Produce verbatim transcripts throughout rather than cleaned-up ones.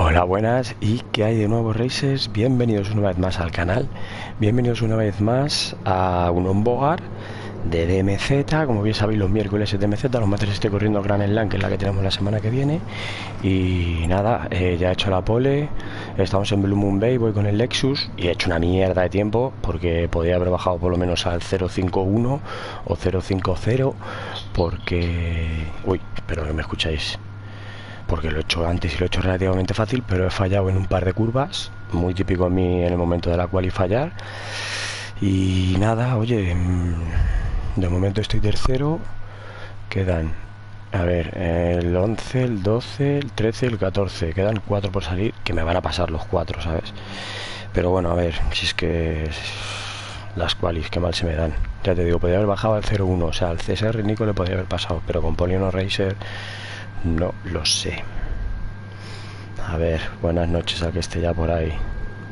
Hola, buenas, ¿y qué hay de nuevo, Racers? Bienvenidos una vez más al canal, bienvenidos una vez más a un onboard de D M Z. Como bien sabéis, los miércoles es D M Z, los martes estoy corriendo Grand Slam, que es la que tenemos la semana que viene. Y nada, eh, ya he hecho la pole, estamos en Blue Moon Bay, voy con el Lexus y he hecho una mierda de tiempo porque podía haber bajado por lo menos al cero cinco uno o cero cinco cero porque... Uy, espero que me escucháis. Porque lo he hecho antes y lo he hecho relativamente fácil, pero he fallado en un par de curvas, muy típico en mí en el momento de la quali fallar. Y nada, oye, de momento estoy tercero. Quedan, a ver, el once, el doce, el trece, el catorce. Quedan cuatro por salir, que me van a pasar los cuatro, ¿sabes? Pero bueno, a ver, si es que las qualis que mal se me dan. Ya te digo, podría haber bajado al cero uno, o sea, al C S R Nico le podría haber pasado, pero con Polion Racer no lo sé. A ver, buenas noches al que esté ya por ahí.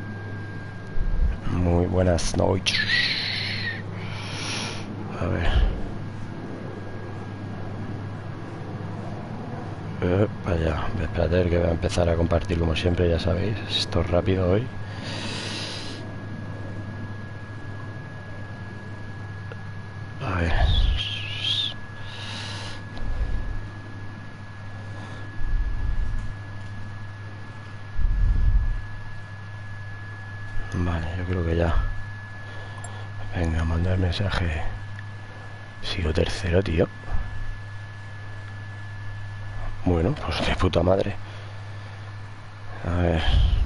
Muy buenas noches. A ver. Eh, vaya, espérate que voy a empezar a compartir como siempre, ya sabéis. Esto es rápido hoy. A ver. Vale, yo creo que ya. Venga, manda el mensaje. Sigo tercero, tío. Bueno, pues de puta madre. A ver.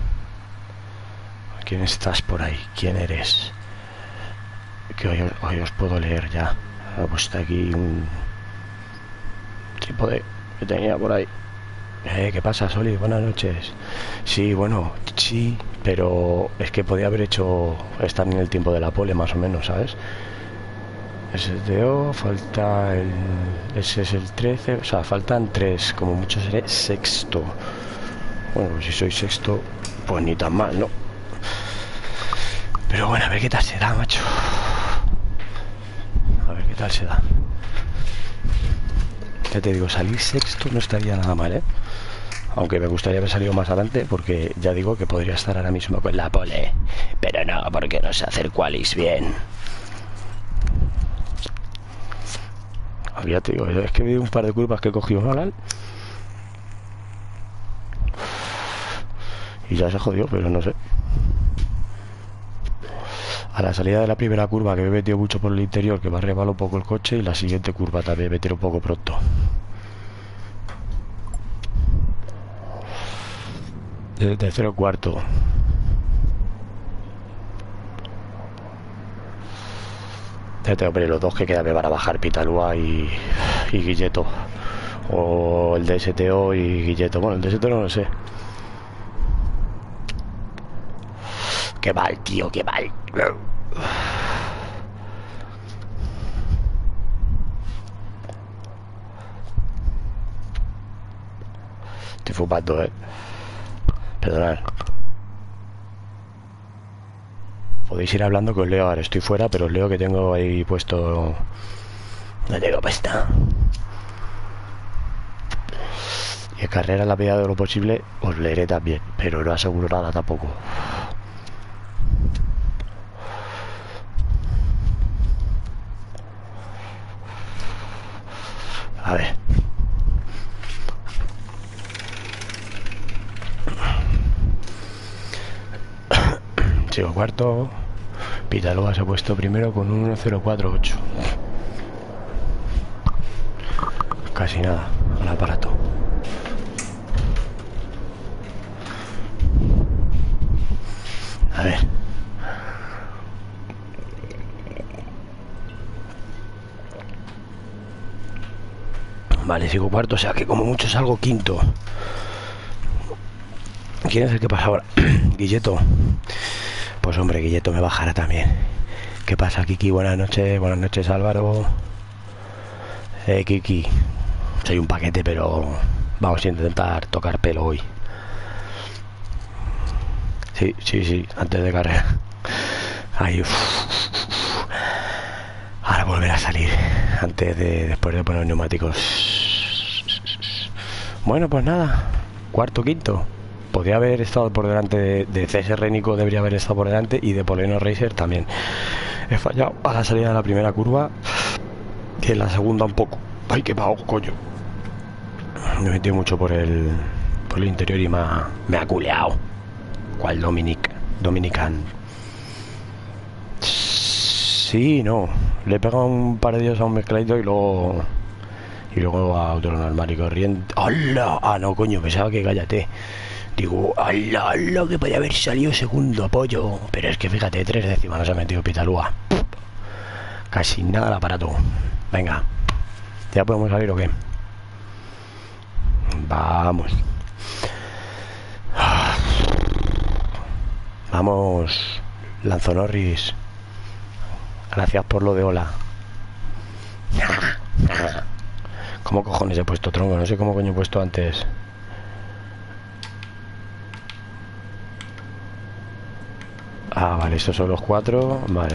¿Quién estás por ahí? ¿Quién eres? Que hoy, hoy os puedo leer ya. Ha puesto aquí un trípode que tenía por ahí. Eh, ¿qué pasa, Soli? Buenas noches. Sí, bueno, sí, pero es que podía haber hecho estar en el tiempo de la pole, más o menos, ¿sabes? S D O, falta el... Ese es el trece, o sea, faltan tres, como mucho seré sexto. Bueno, pues si soy sexto, pues ni tan mal, ¿no? Pero bueno, a ver qué tal se da, macho. A ver qué tal se da. Ya te digo, salir sexto no estaría nada mal, ¿eh? Aunque me gustaría haber salido más adelante, porque ya digo que podría estar ahora mismo con la pole. Pero no, porque no sé hacer qualis bien. Ya te digo, es que he un par de curvas que he cogido mal y ya se jodió, pero no sé. A la salida de la primera curva, que me he metido mucho por el interior, que me ha rebalado un poco el coche, y la siguiente curva también me metí un poco pronto. Desde tercero cuarto. Este hombre, los dos que quedan me van a bajar, Pitalúa y, y Guilleto. O el D S T O y Guilleto. Bueno, el D S T O no lo sé. Qué mal, tío, qué mal. Estoy fumando, eh. Perdonad. Podéis ir hablando que os leo ahora. Estoy fuera, pero os leo que tengo ahí puesto. No tengo puesto. Y en carrera, en la medida de lo posible, os leeré también. Pero no aseguro nada tampoco. A ver. Sigo cuarto. Pitalúa se ha puesto primero con un uno cero cuatro ocho. Casi nada al aparato. A ver. Vale, sigo cuarto, o sea que como mucho salgo quinto. ¿Quién es el que pasa ahora? Guilleto. Pues hombre, Guilleto me bajará también. ¿Qué pasa, Kiki? Buenas noches, buenas noches, Álvaro. Eh, Kiki. Soy un paquete, pero vamos a intentar tocar pelo hoy. Sí, sí, sí, antes de carrera. Ahí, uf, uf, uf. Ahora volver a salir antes de, después de poner neumáticos. Bueno, pues nada, cuarto, quinto. Podría haber estado por delante de, de C S R Nico, debería haber estado por delante, y de Poleno Racer también. He fallado a la salida de la primera curva y en la segunda un poco. Ay, qué pago, coño. Me he metido mucho por el por el interior y me ha, me ha culeado. ¿Cuál Dominic? Dominican. Sí, no. Le he pegado un par de días a un mezcladito y luego y luego a otro normal y corriente. ¡Hala! Ah, no, coño, pensaba que cállate. Digo, ¡hala, hala! Que podía haber salido segundo apoyo. Pero es que fíjate, tres décimas nos ha metido Pitalúa. Casi nada el aparato. Venga. ¿Ya podemos salir o qué? Vamos. Vamos, Lanzo Norris. Gracias por lo de hola. ¿Cómo cojones he puesto tronco? No sé cómo coño he puesto antes. Ah, vale, estos son los cuatro. Vale.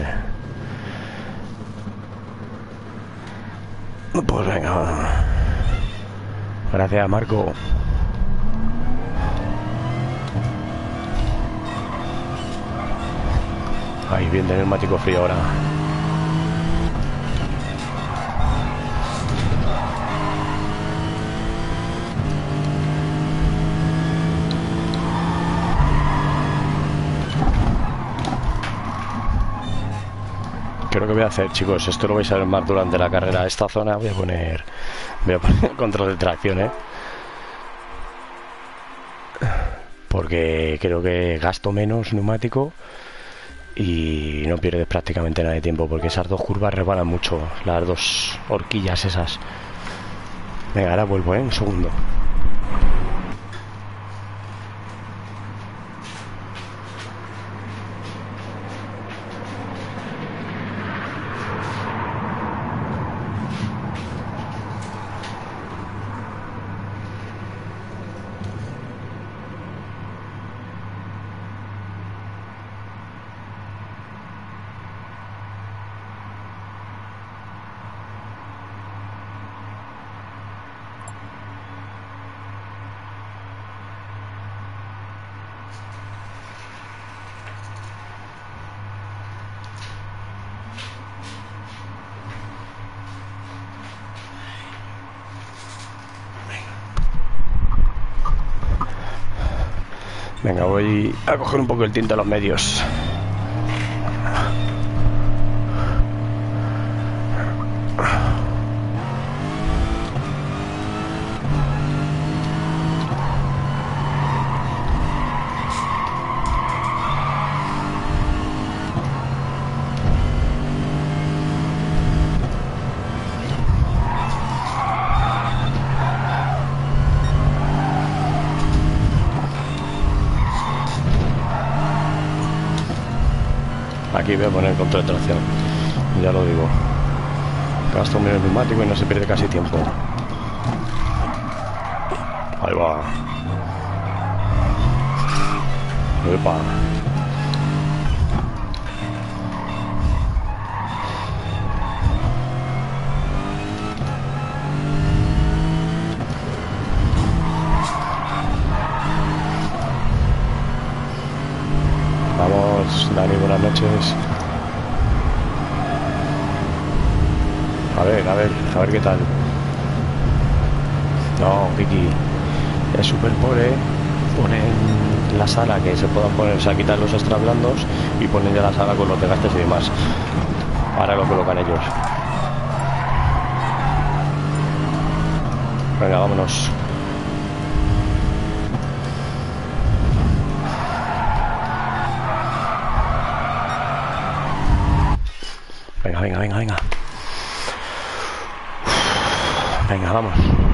Pues venga. Gracias, Marco. Ahí, bien de neumático frío ahora. Creo que voy a hacer, chicos, esto lo vais a ver más durante la carrera. Esta zona voy a poner voy a poner control de tracción, ¿eh? Porque creo que gasto menos neumático y no pierdes prácticamente nada de tiempo, porque esas dos curvas resbalan mucho, las dos horquillas esas. Venga, ahora vuelvo, ¿eh? Un segundo. Venga, voy a coger un poco el tinte a los medios. Aquí voy a poner control de tracción, ya lo digo. Gasto menos neumático y no se pierde casi tiempo. Ahí va. Epa. Vamos, Dani, buenas noches. A ver, a ver, a ver qué tal. No, Vicky, es súper pobre. Ponen la sala que se puedan poner, o sea, quitar los extra blandos y ponen ya la sala con los desgastes y demás. Ahora lo colocan ellos. Venga, vámonos. Venga, venga, venga, venga. Venga, vamos.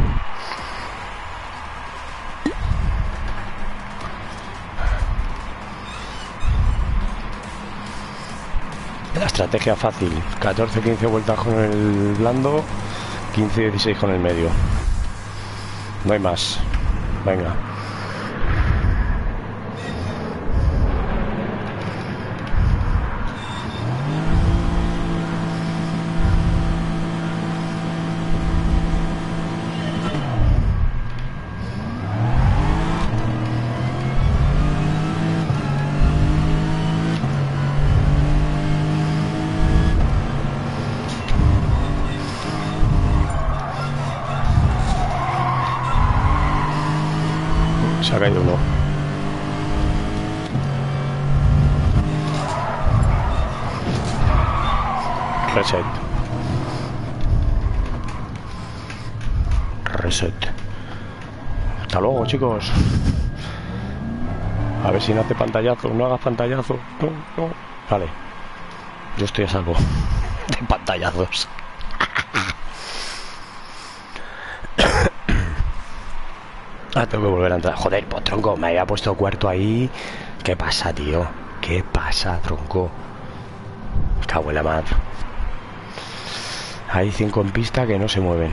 La estrategia fácil. catorce quince vueltas con el blando, quince dieciséis con el medio. No hay más. Venga. Se ha caído uno. Reset. Reset. Hasta luego, chicos. A ver si no hace pantallazo. No hagas pantallazo. No, no. Vale. Yo estoy a salvo de pantallazos. Ah, tengo que volver a entrar. Joder, pues tronco, me había puesto cuarto ahí. ¿Qué pasa, tío? ¿Qué pasa, tronco? Cago en la mar. Hay cinco en pista que no se mueven.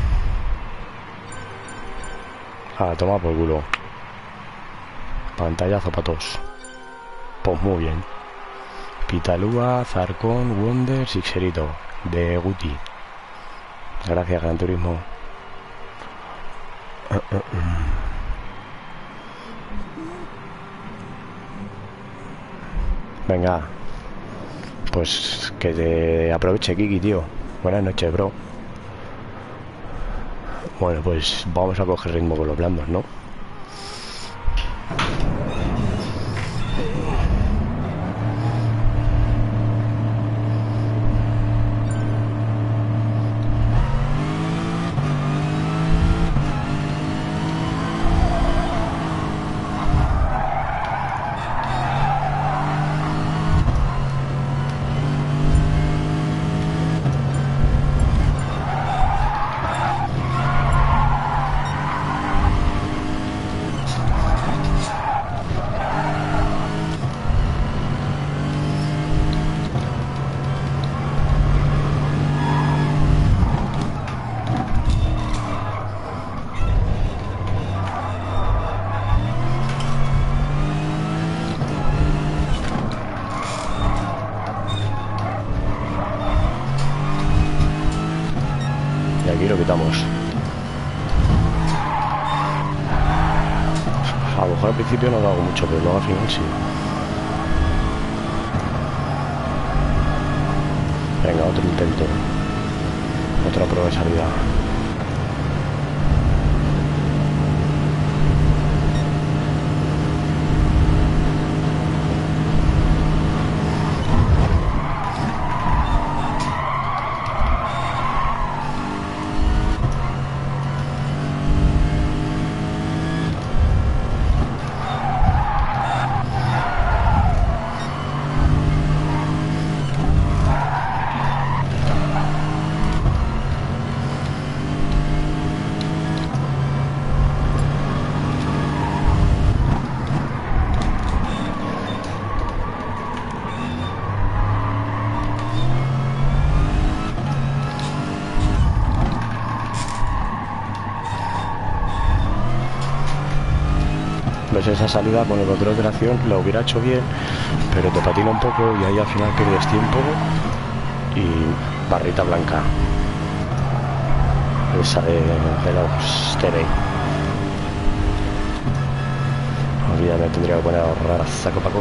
Ah, toma por culo. Pantallazo para todos. Pues muy bien. Pitalúa, Zarcón, Wonder, Sixerito. De Guti. Gracias, Gran Turismo. Uh, uh, uh. Venga. Pues que te aproveche, Kiki, tío. Buenas noches, bro. Bueno, pues vamos a coger ritmo con los blandos, ¿no? Aquí lo quitamos. A lo mejor al principio no lo hago mucho, pero luego al final sí. Venga, otro intento. Otra prueba de salida. Pues esa salida con el control de tracción la hubiera hecho bien, pero te patina un poco y ahí al final pierdes tiempo y barrita blanca. Esa de, de los T V. Hoy ya me tendría que poner a ahorrar a saco paco.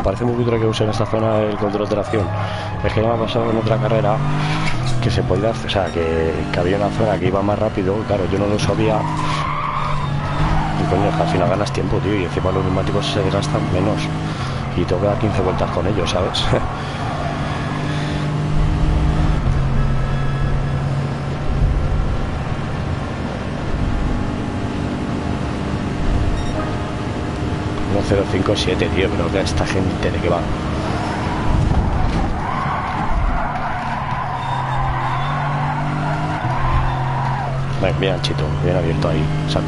parece muy cutre que usen esta zona el control de tracción. Es que ya me ha pasado en otra carrera que se podía hacer, o sea, que, que había una zona que iba más rápido, claro, yo no lo sabía. Y coño, es que al final ganas tiempo, tío, y encima los neumáticos se desgastan menos. Y tengo que dar quince vueltas con ellos, ¿sabes? uno cero cinco siete, tío, pero que esta gente de qué va. Vale, bien anchito, bien abierto ahí, saco.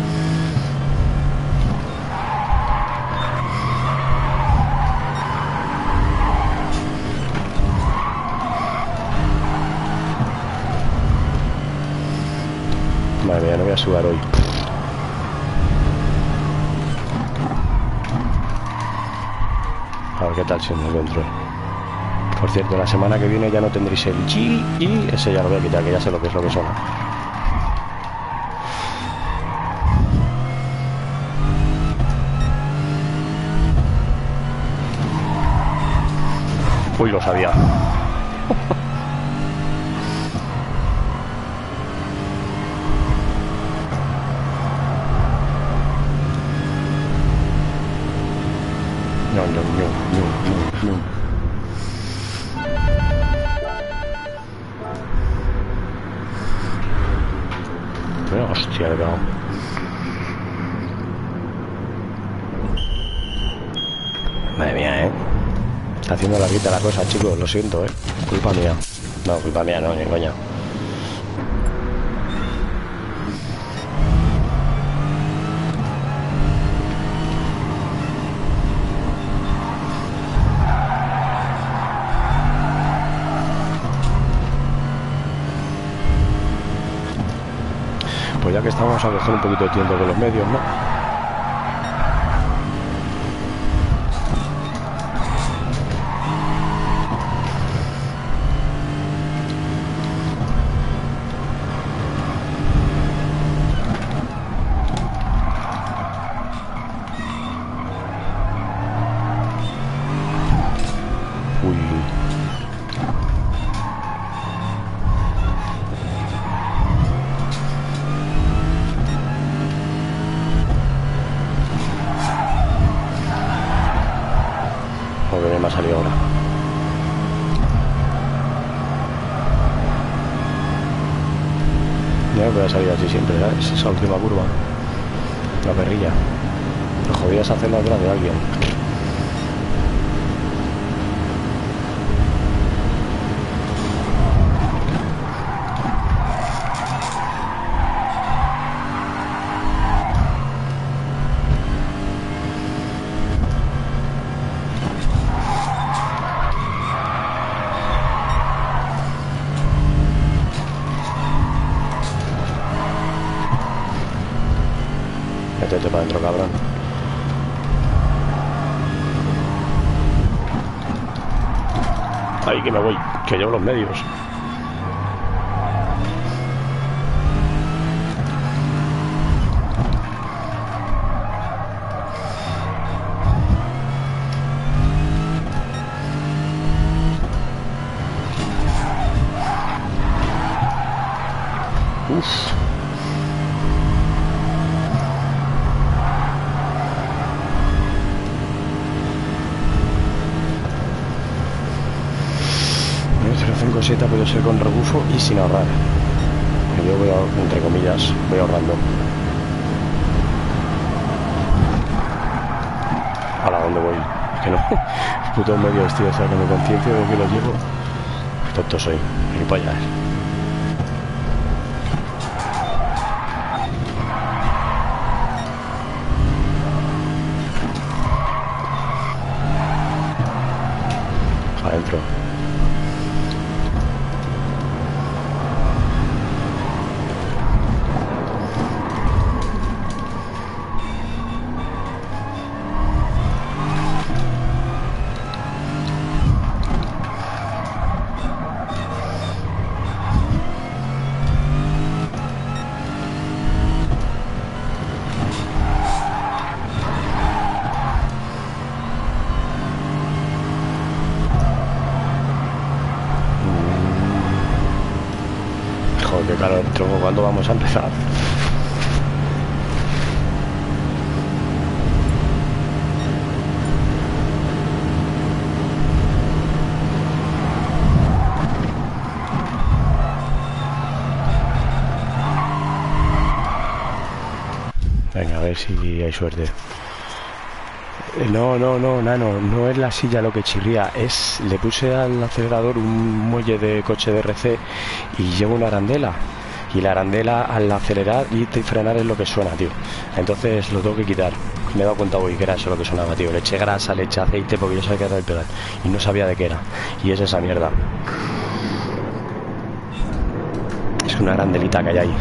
Madre mía, no voy a sudar hoy. A ver qué tal si me encuentro. Por cierto, la semana que viene ya no tendréis el G y ese ya lo voy a quitar, que ya sé lo que es lo que suena. Uy, lo sabía. No, no, no, no, no, no. Bueno, hostia, le he pegado. Madre mía, ¿eh? Está haciendo larguita la cosa, chicos, lo siento, ¿eh? Culpa mía. No, culpa mía, no, ni coña. Pues ya que estamos a coger un poquito de tiempo con los medios, ¿no? Me ha salido ahora. Ya voy a salir así siempre, ¿sabes? Esa última curva, la perrilla. Lo jodías hacerla atrás de alguien. Métete para adentro, cabrón. Ahí que me voy, que llevo los medios. Uf. cinco siete ha podido ser con rebufo y sin ahorrar. Yo voy a, entre comillas, voy ahorrando. ¿A dónde voy? Es que no. Puto medio vestido, o sea, que me conciencio de que lo llevo. Tonto soy. Ni para allá. Adentro. calor, tronco. ¿Cuándo vamos a empezar? Venga, a ver si hay suerte. No, no, no, nano, no es la silla lo que chirría, es... Le puse al acelerador un muelle de coche de R C y llevo una arandela. Y la arandela al acelerar y frenar es lo que suena, tío. Entonces lo tengo que quitar. Me he dado cuenta hoy que era eso lo que sonaba, tío. Le eché grasa, le eché aceite porque yo sabía que era el pedal y no sabía de qué era. Y es esa mierda. Es una arandelita que hay ahí.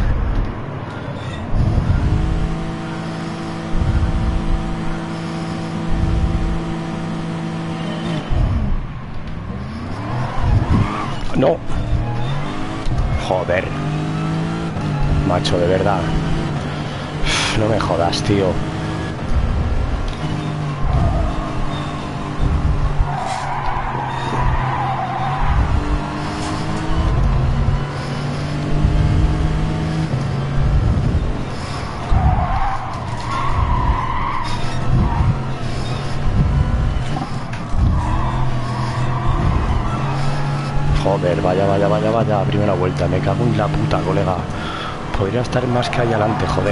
No. Joder. Macho, de verdad. No me jodas, tío. Joder, vaya, vaya, vaya, vaya. Primera vuelta, me cago en la puta, colega. Podría estar más que ahí adelante, joder.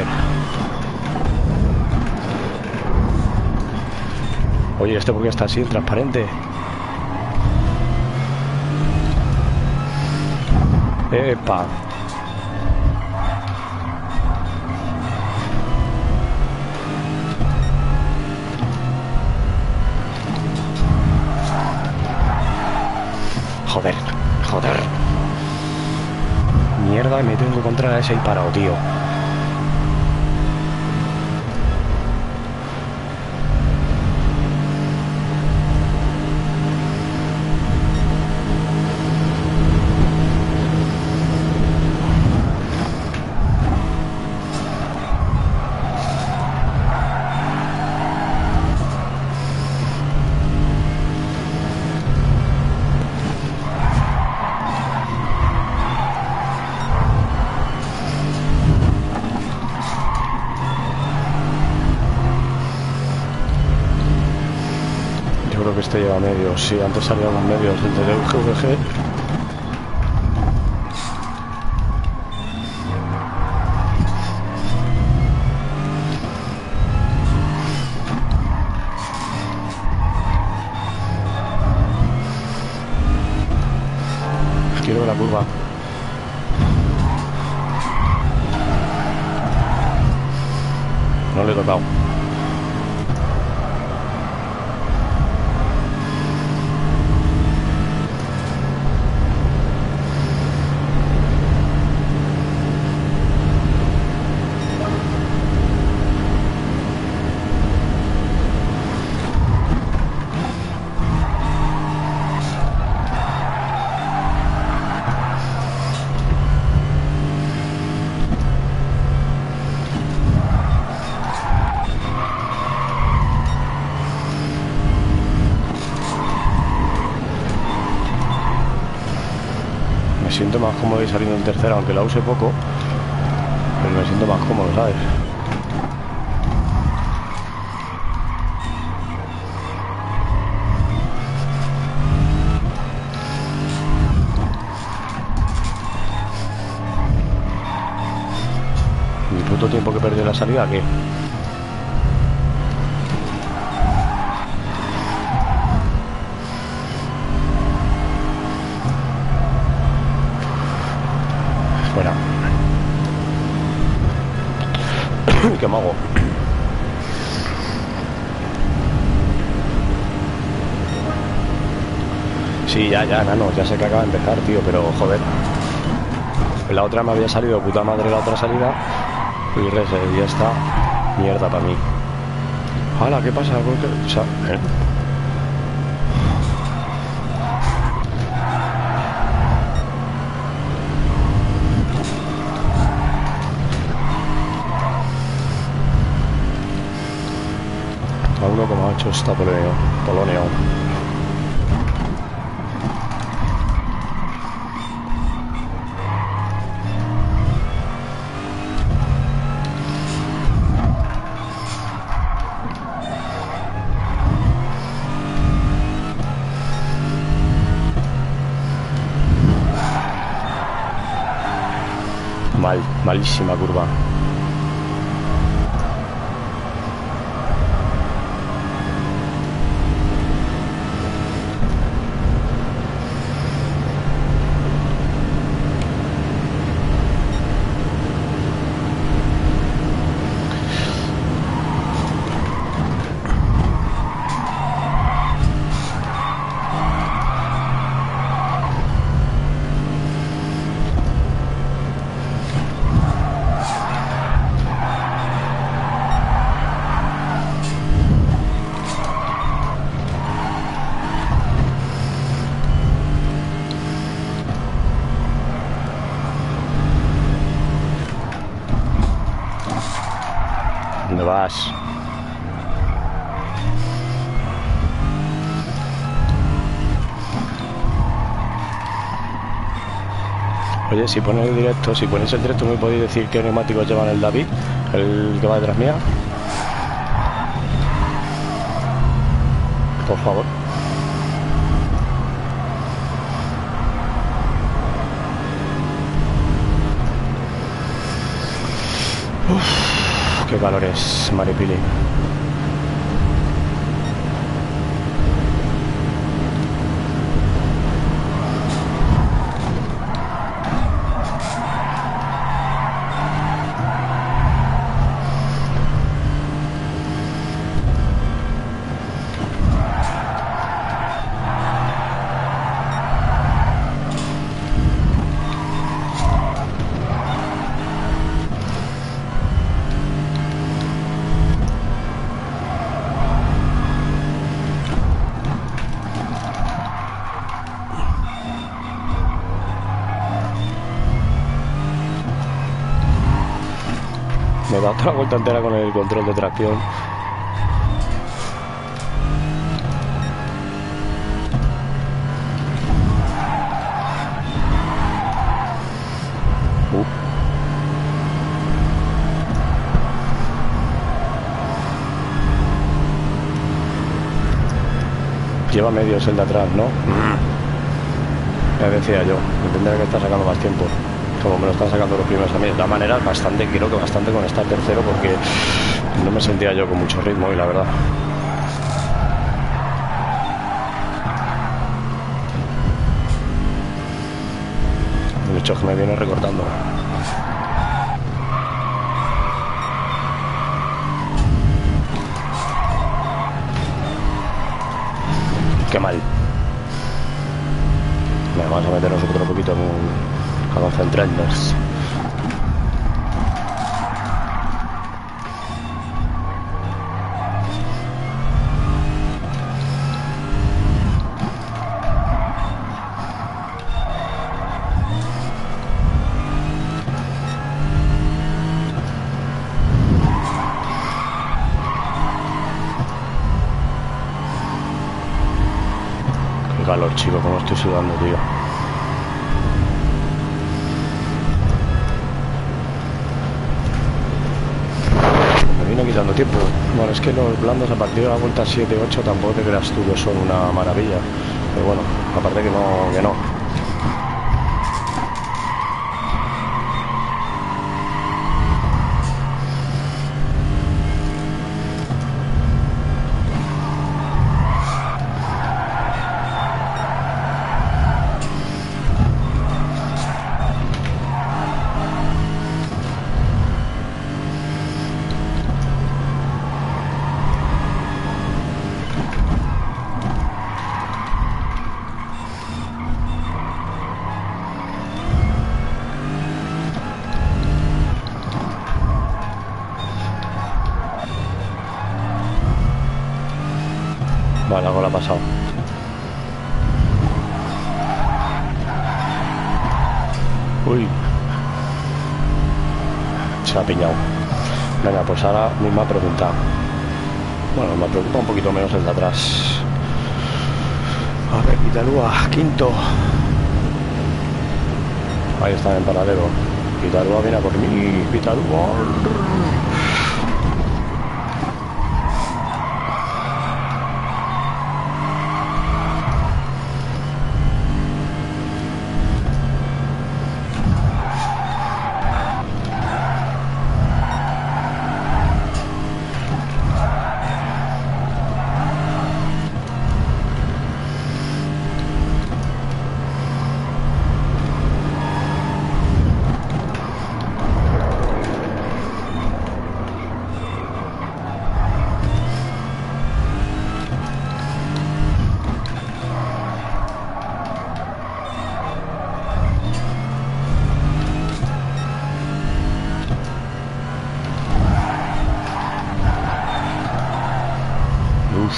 Oye, ¿este por qué está así, transparente? Epa. Joder, joder. Mierda, me tengo que encontrar a ese ahí parado, tío. Que este lleva medios, sí, antes salían los medios del de G V G. Quiero ver la curva. No le he tocado. Me siento más cómodo ir saliendo en tercera, aunque la use poco, pero me siento más cómodo, ¿sabes? Mi puto tiempo que perdí en la salida, ¿qué? Fuera. ¿Qué me hago? Sí, ya, ya, nano, ya sé que acaba de empezar, tío, pero joder. La otra me había salido puta madre la otra salida. Y reset, ya está. Mierda para mí. ¡Hala! ¿Qué pasa? O sea, ¿eh? A uno coma ocho está Polonio. Polonio. Malísima curva. ¿Dónde vas? Oye, si pones el directo, si pones el directo, ¿me podéis decir qué neumáticos llevan el David? El que va detrás mía. Por favor. Uf, qué calores, Maripili. Me da otra vuelta entera con el control de tracción. Uh. Lleva medios el de atrás, ¿no? Mm. Ya decía yo, me tendría que estar sacando más tiempo. Como me lo están sacando los primeros a mí. De todas maneras, bastante, creo que bastante con estar tercero, porque no me sentía yo con mucho ritmo y la verdad. El hecho es que me viene recortando. Qué mal. Venga, vamos a meternos otro poquito en un... a concentrarnos. Qué calor, chico, como estoy sudando, tío. Quitando tiempo. Bueno, es que los blandos a partir de la vuelta siete ocho tampoco te creas tú que son una maravilla, pero bueno, aparte que no, que no. Vale, algo le ha pasado. Uy. Se ha piñado. Venga, pues ahora misma pregunta. Bueno, me preocupa un poquito menos el de atrás. A ver, Pitalúa, quinto. Ahí está en paralelo. Pitalúa viene a por mí. Pitalúa. Uf.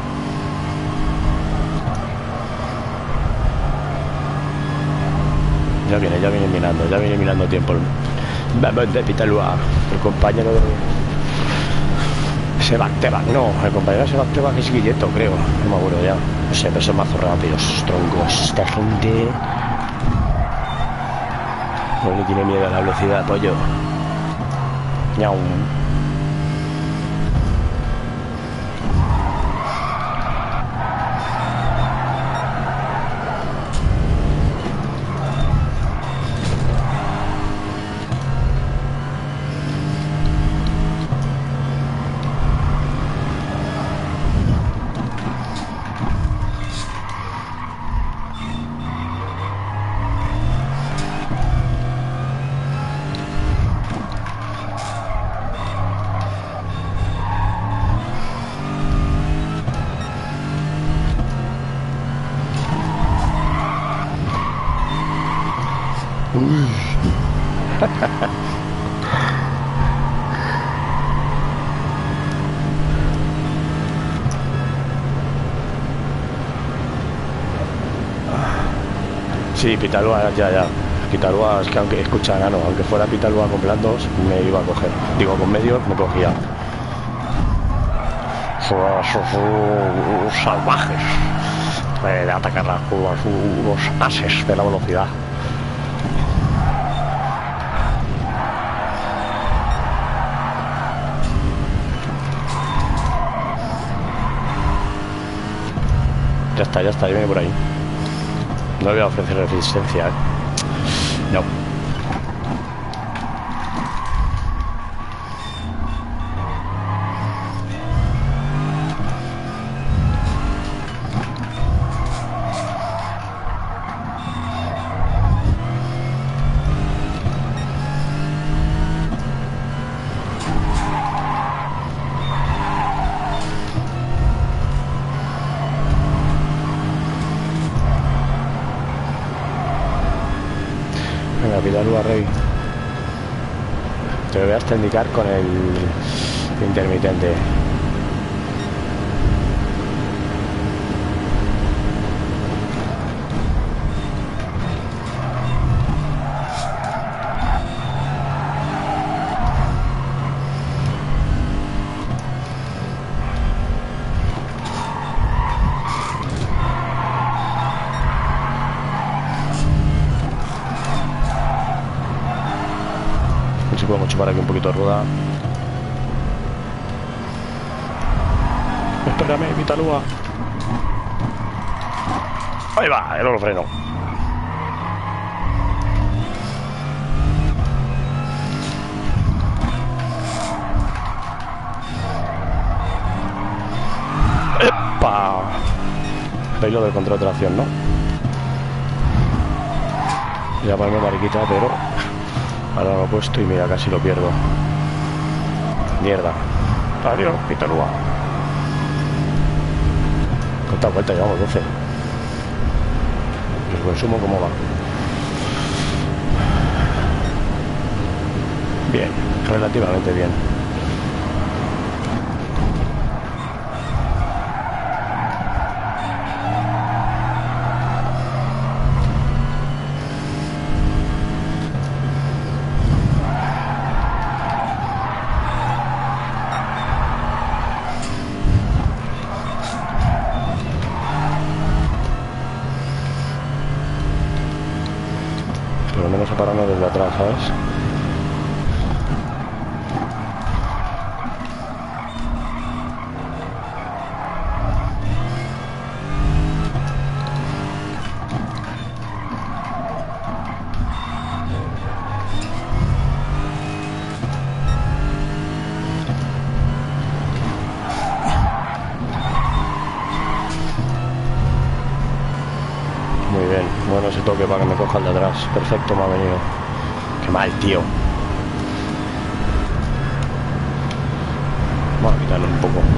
Ya viene, ya viene mirando, ya viene mirando tiempo. Vamos de Pitalúa, el compañero de Sebasteba, no, el compañero de Sebasteba que es Guilleto, creo, no me acuerdo ya. No sé, pero son mazos rápidos, troncos. Esta gente no le tiene miedo a la velocidad, pollo. Ñau. Sí, Pitalúa, ya, ya. Pitalúa, es que aunque escucha, no, aunque fuera Pitalúa con blandos, me iba a coger. Digo, con medios me cogía. Son salvajes de atacar las curvas, unos ases de la velocidad. Ya está, ya está, ya viene por ahí. No le voy a ofrecer resistencia, ¿eh? No. Venga, Pitalúa Rey. Te lo voy a indicar con el intermitente. Podemos chupar aquí un poquito de rueda. Espérame, Pitalúa. Ahí va, el lo freno. ¡Epa! Veis lo del control de tracción, ¿no? Ya ponerme mariquita, pero ahora lo he puesto y mira, casi lo pierdo. Mierda. Adiós, Pitalúa. ¿Cuántas vueltas llevamos? doce. El consumo, ¿cómo va? Bien, relativamente bien. Por lo menos separarnos desde atrás, ¿sabes? Muy bien, bueno ese toque para que me coja el de atrás. Perfecto, me ha venido. Qué mal, tío. Vamos a quitarlo un poco.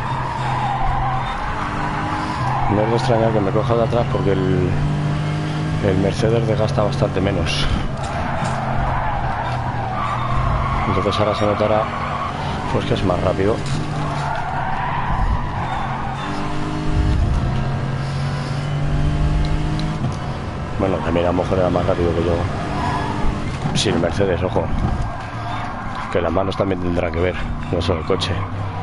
No es de extrañar que me coja de atrás porque el, El Mercedes desgasta bastante menos. Entonces ahora se notará pues que es más rápido. Bueno, también a lo mejor era más rápido que yo. Sí, el Mercedes, ojo. Que las manos también tendrán que ver, no solo el coche.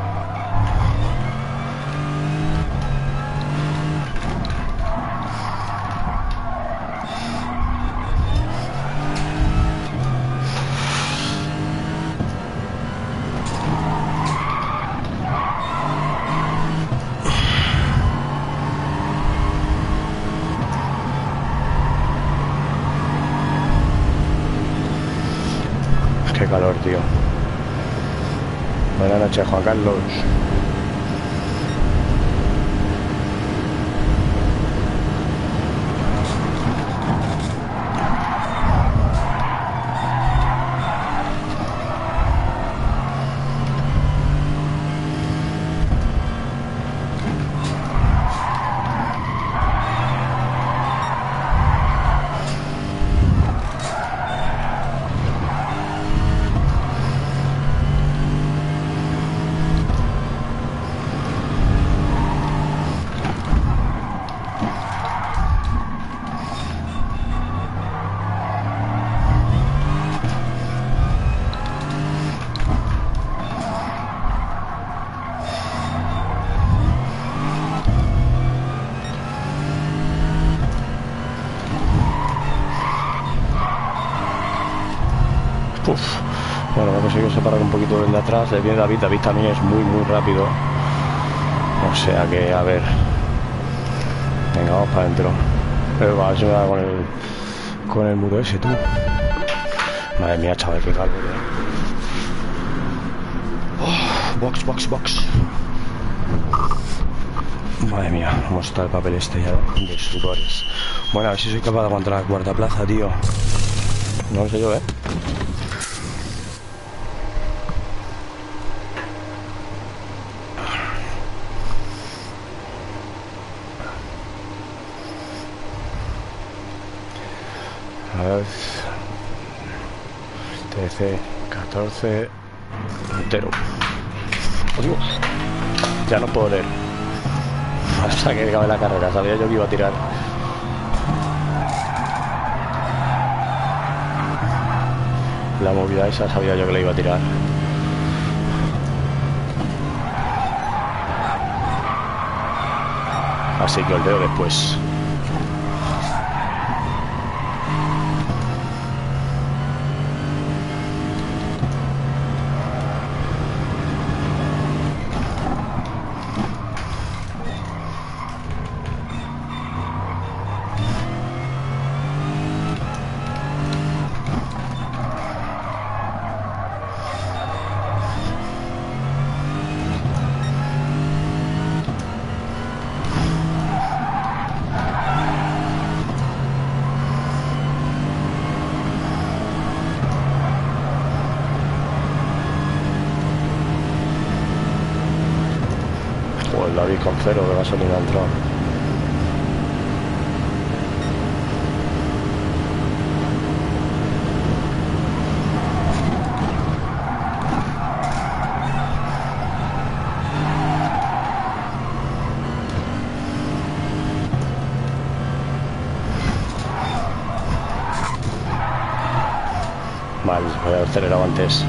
Qué calor, tío. Buenas noches, Juan Carlos. Uf. Bueno, me he conseguido separar un poquito del de atrás. Le viene David. David también es muy, muy rápido. O sea que, a ver. Venga, vamos para adentro. Pero va a ayudar con el, con el muro ese, tú. Madre mía, chaval, qué calor, eh. Oh, box, box, box. Madre mía, cómo está el papel este ya de sudores. Bueno, a ver si soy capaz de aguantar la cuarta plaza, tío. No lo sé yo, eh. A ver. T C catorce entero. Oh, Dios. Ya no puedo leer. Hasta que acabe la carrera. Sabía yo que iba a tirar. La movida esa sabía yo que la iba a tirar. Así que os veo después. Pues la vi con cero de gasolina ha entrado. Mal, voy a haber acelerado antes.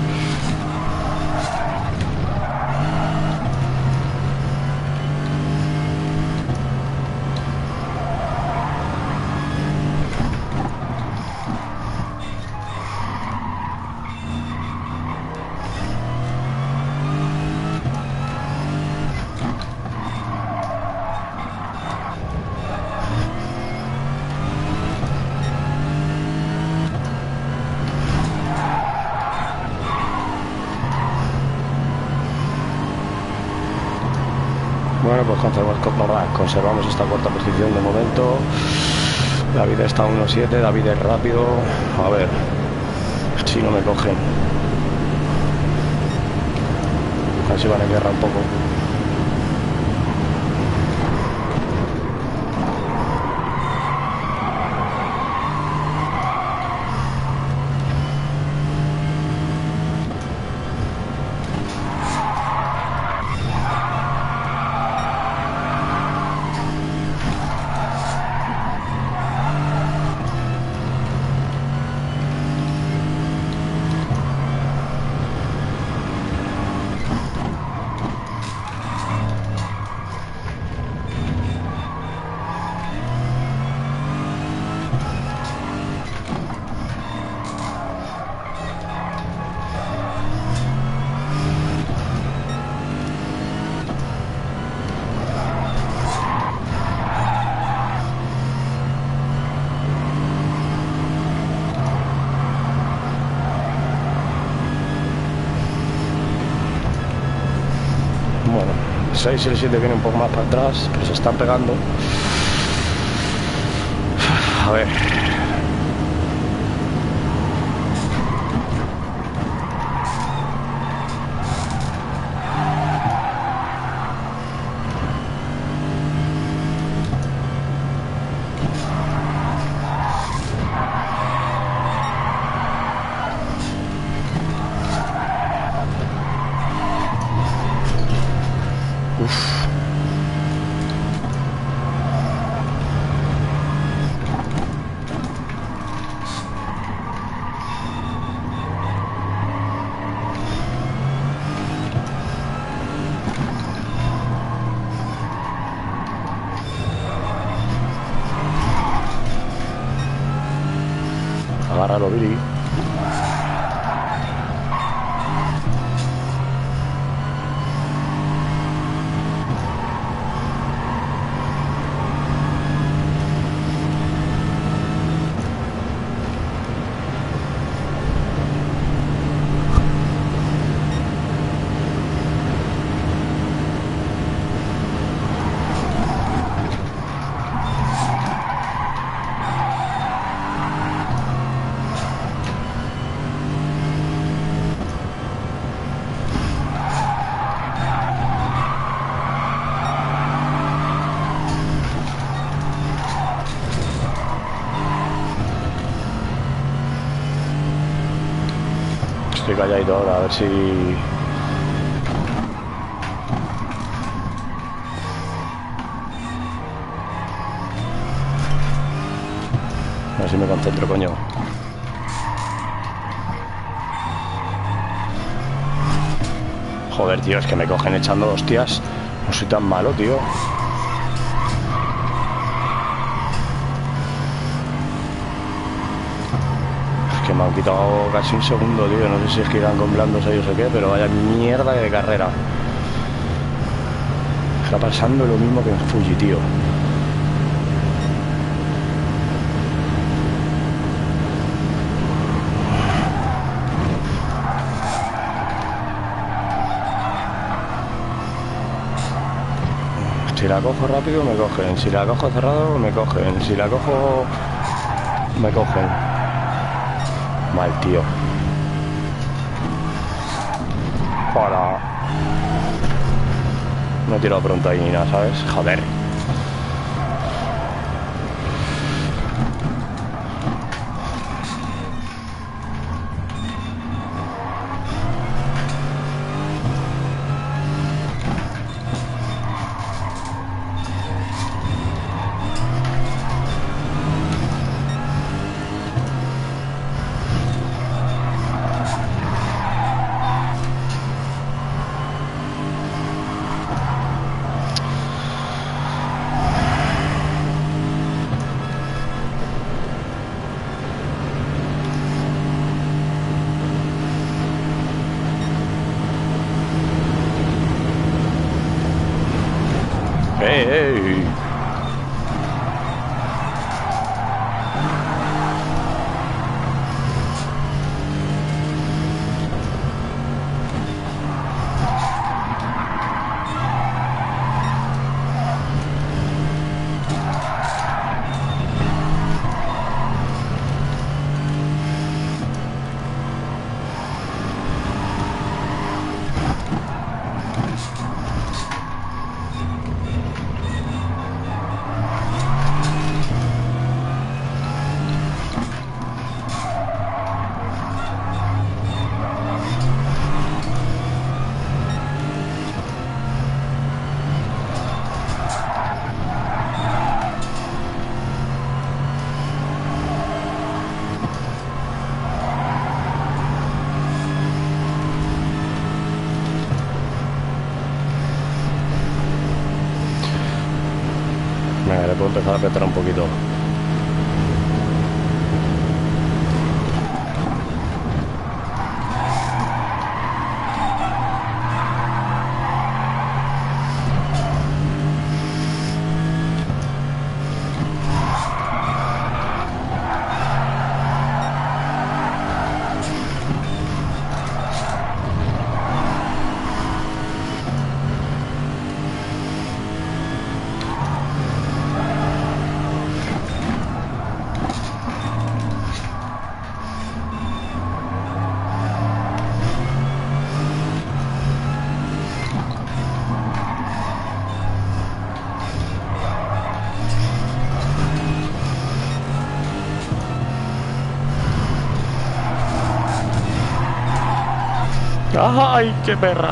Bueno, pues conservamos, conservamos esta cuarta posición de momento. David está a uno siete, David es rápido. A ver si no me cogen. A ver si van a guerra un poco. seis y el siete viene un poco más para atrás, pero se están pegando. A ver. Agárralo, Billy. Estoy calladito ahora, a ver si... A ver si me concentro, coño. Joder, tío, es que me cogen echando hostias. No soy tan malo, tío. Que me han quitado casi un segundo, tío. No sé si es que irán con blandos ellos o qué, pero vaya mierda de carrera. Está pasando lo mismo que en Fuji, tío. Si la cojo rápido me cogen, si la cojo cerrado me cogen, si la cojo me cogen. Mal, tío. Hola. No he tirado pronto ahí ni nada, ¿sabes? Joder. ¡Hey, hey! Venga, le puedo empezar a apretar un poquito. ¡Ay, qué perra!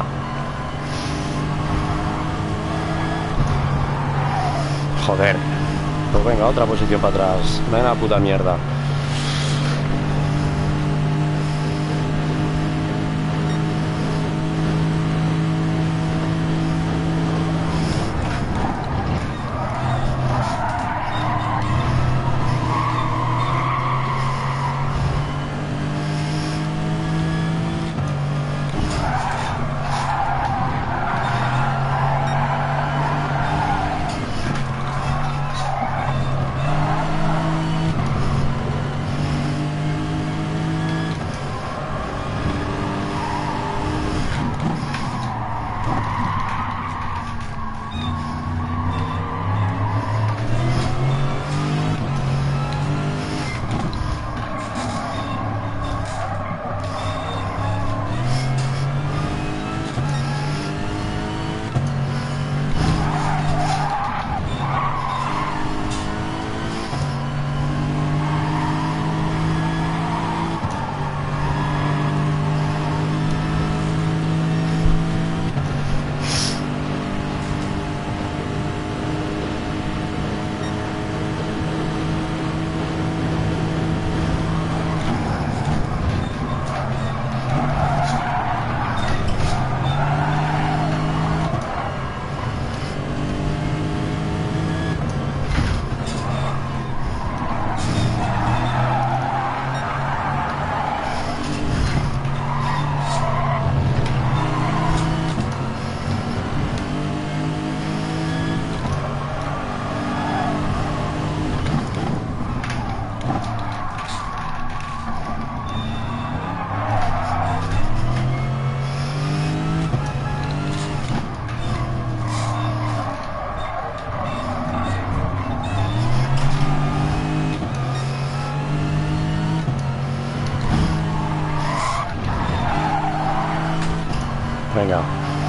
Joder. Pues venga, otra posición para atrás. Venga, puta mierda. Venga.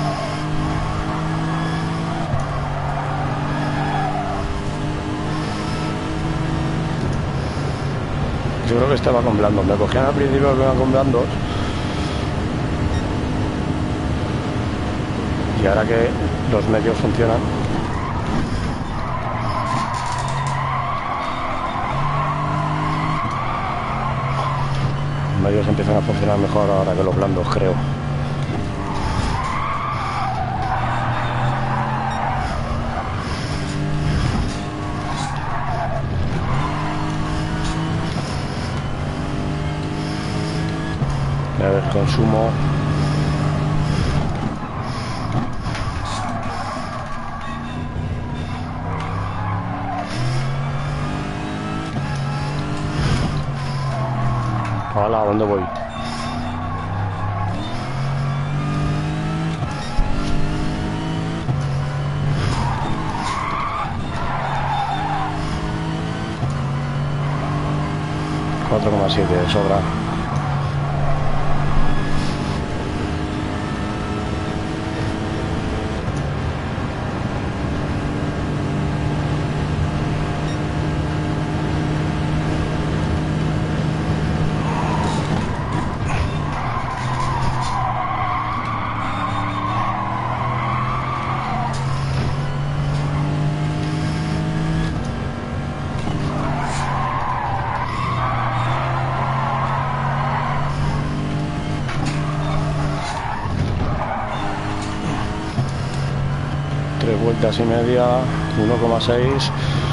Yo creo que estaba con blandos. Me cogían al principio que iban con blandos. Y ahora que los medios funcionan. Los medios empiezan a funcionar mejor ahora que los blandos, creo. A ver, consumo. Hola, ¿a dónde voy? cuatro coma siete, sobra. Tres vueltas y media, uno coma seis.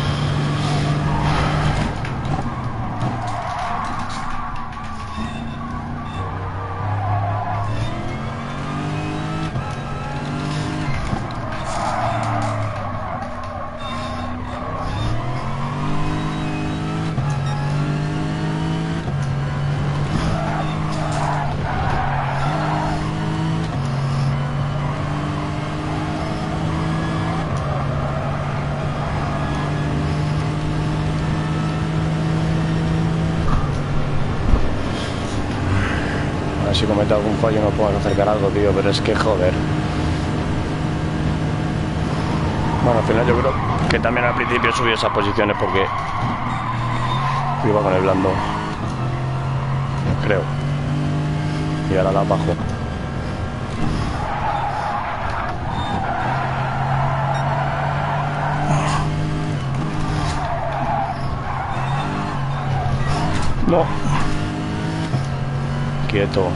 Si comete algún fallo no puedo acercar algo, tío, pero es que joder. Bueno, al final yo creo que también al principio subí esas posiciones porque iba con el blando, creo, y ahora la bajo. No. Quieto.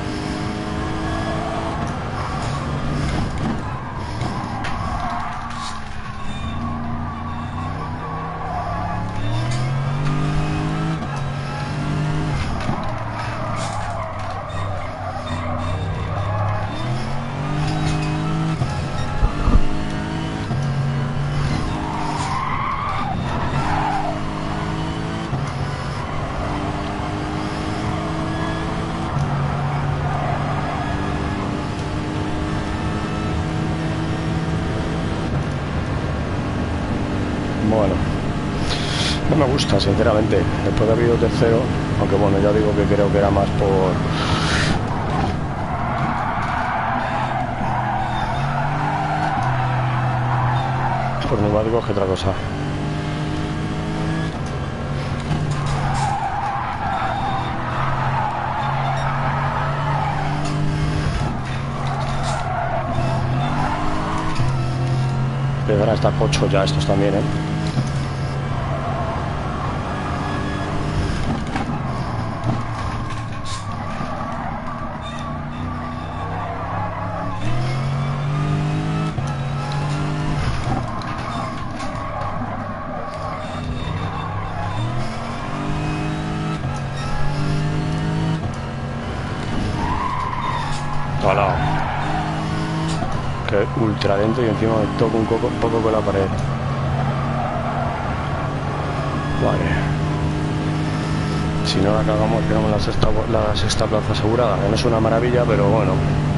Bueno, no me gusta, sinceramente, después de haber ido tercero, aunque bueno, ya digo que creo que era más por... por neumáticos que otra cosa. Pedra está pocho ya estos también, ¿eh? Hola. Que ultra lento y encima me toco un poco, poco con la pared. Vale. Si no la cagamos, tenemos la sexta, la sexta plaza asegurada, que no es una maravilla, pero bueno.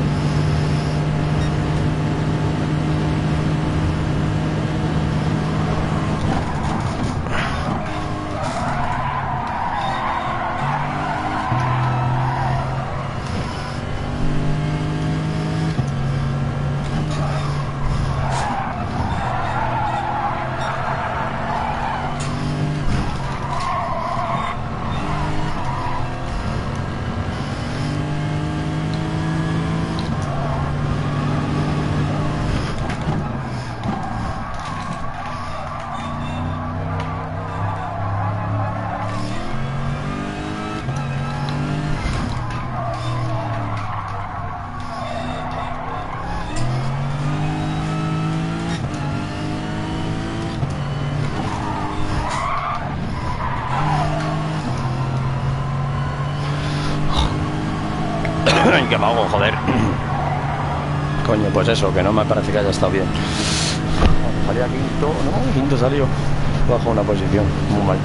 Que me hago, joder. Coño, pues eso, que no me parece que haya estado bien. Salía quinto, no, quinto salió. Bajo una posición, muy mal.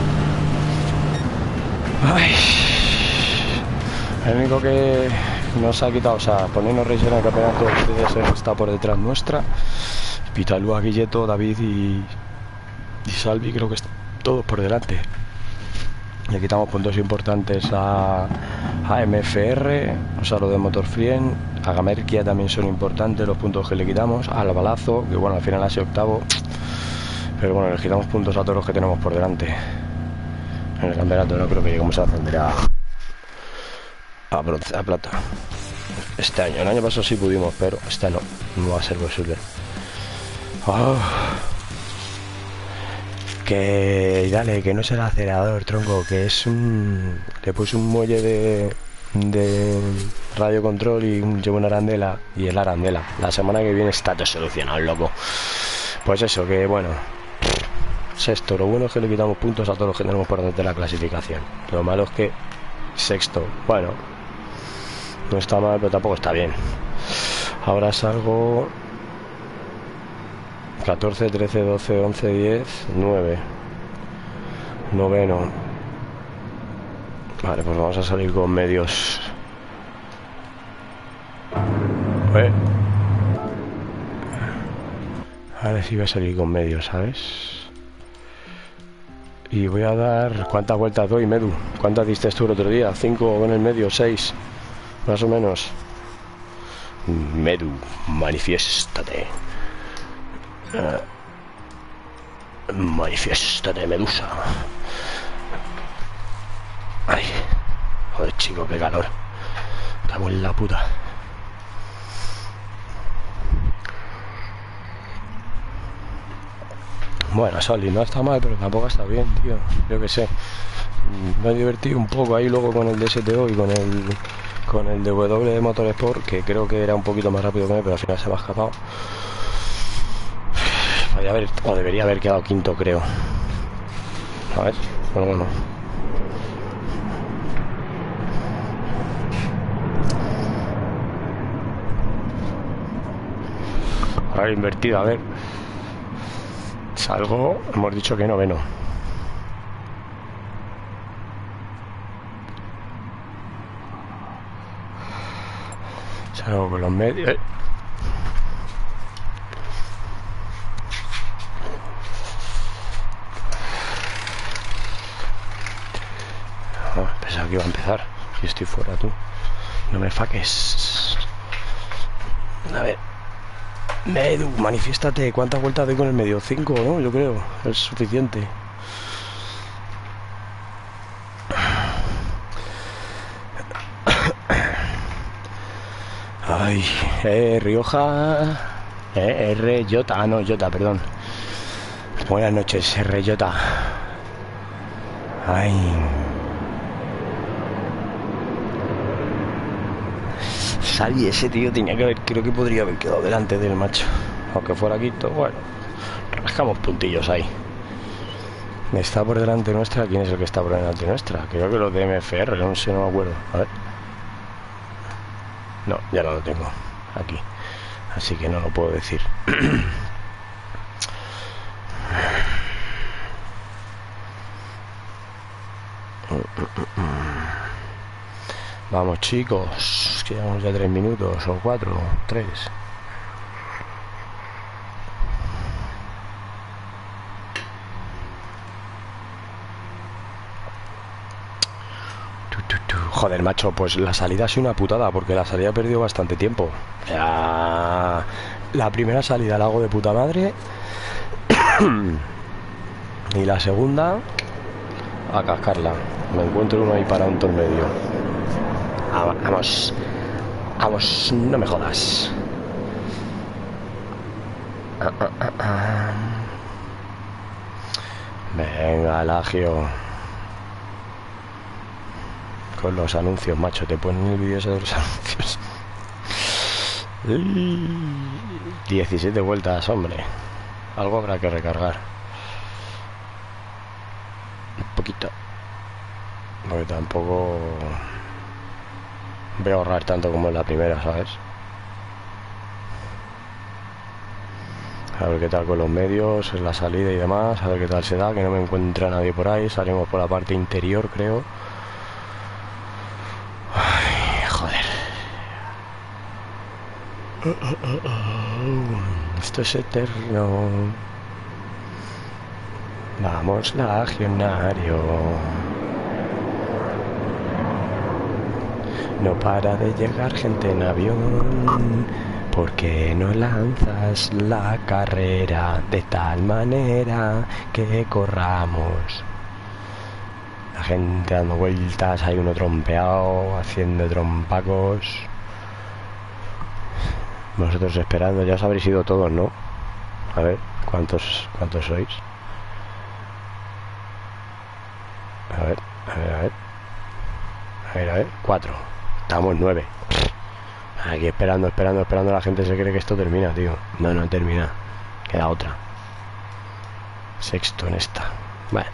Ay. El único que nos ha quitado, o sea, ponernos reyes en el campeonato está por detrás nuestra. Pitalúa, Guilleto, David y, y Salvi, creo que están todos por delante. Le quitamos puntos importantes a, a M F R, o sea, lo de Motorfrien, a Gamerkia también son importantes los puntos que le quitamos, al Balazo, que bueno, al final ha sido octavo, pero bueno, le quitamos puntos a todos los que tenemos por delante. En el campeonato no creo que lleguemos a ascender a, a bronce, a plata. Este año, el año pasado sí pudimos, pero este no, no va a ser posible. Oh. Que dale, que no es el acelerador, tronco, que es un... Le puse un muelle de, de radio control y un, llevo una arandela y es la arandela. La semana que viene está todo solucionado, loco. Pues eso, que bueno, sexto, lo bueno es que le quitamos puntos a todos los que tenemos por delante de la clasificación. Lo malo es que sexto, bueno, no está mal, pero tampoco está bien. Ahora salgo... catorce, trece, doce, once, diez, nueve. Noveno. Vale, pues vamos a salir con medios. Eh. Ahora sí voy a salir con medios, ¿sabes? Y voy a dar... ¿Cuántas vueltas doy, Medu? ¿Cuántas diste tú el otro día? ¿Cinco con el medio? ¿Seis? Más o menos. Medu, manifiéstate. Uh, manifiéstate, Medusa. Ay, joder, chico, qué calor. Cago en la puta. Bueno, Soli, no está mal, pero tampoco está bien, tío. Yo qué sé. Me he divertido un poco ahí luego con el D S T O y con el con el D W Motorsport, que creo que era un poquito más rápido que él, pero al final se me ha escapado. Podría haber, o debería haber quedado quinto, creo. A ver, bueno, bueno. A ver, invertido, a ver. Salgo, hemos dicho que noveno. Salgo con los medios. Eh. Oh, pensaba que iba a empezar. Si estoy fuera, tú. No me faques. A ver. Medu, manifiéstate. ¿Cuántas vueltas doy con el medio? Cinco, ¿no? Yo creo. Es suficiente. Ay, eh, Rioja. Eh, R J. Ah, no, J, perdón. Buenas noches, R J. Ay. Salí, ese tío tenía que haber, creo que podría haber quedado delante del macho. Aunque fuera quinto, bueno, rascamos puntillos ahí. Está por delante nuestra. ¿Quién es el que está por delante nuestra? Creo que los de M F R, no sé, no me acuerdo. A ver. No, ya no lo tengo aquí, así que no lo puedo decir. Vamos, chicos, que llevamos ya tres minutos o cuatro, tres. Joder, macho, pues la salida ha sido una putada, porque la salida ha perdido bastante tiempo. Ya... La primera salida la hago de puta madre. Y la segunda, a cascarla. Me encuentro uno ahí para un todo medio. Vamos, vamos, no me jodas. Venga, Lagio. Con los anuncios, macho, te ponen el vídeo de los anuncios. diecisiete vueltas, hombre. Algo habrá que recargar. Un poquito. Porque tampoco voy a ahorrar tanto como en la primera, ¿sabes? A ver qué tal con los medios, en la salida y demás. A ver qué tal se da, que no me encuentra nadie por ahí. Salimos por la parte interior, creo. Ay, joder. Uh, uh, uh, uh. Esto es eterno. Vamos, Legionario. No para de llegar gente en avión. ¿Por qué no lanzas la carrera de tal manera que corramos? La gente dando vueltas, hay uno trompeado, haciendo trompacos. Vosotros esperando, ya os habréis ido todos, ¿no? A ver, ¿cuántos, cuántos sois? A ver, a ver, a ver. A ver, a ver, cuatro. Estamos nueve. Aquí esperando, esperando, esperando. La gente se cree que esto termina, tío. No, no termina. Queda otra. Sexto en esta. Bueno.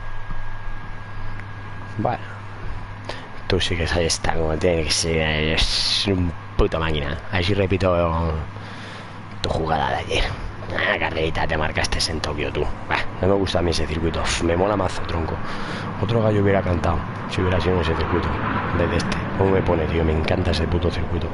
Bueno. Tú sigues ahí está, como tiene que ser. Es un puta máquina. A ver si repito tu jugada de ayer. Ah, carrerita, te marcaste en Tokio, tú. Bah, no me gusta a mí ese circuito. Uf, me mola mazo, tronco. Otro gallo hubiera cantado si hubiera sido en ese circuito. Desde este. ¿Cómo me pone, tío? Me encanta ese puto circuito.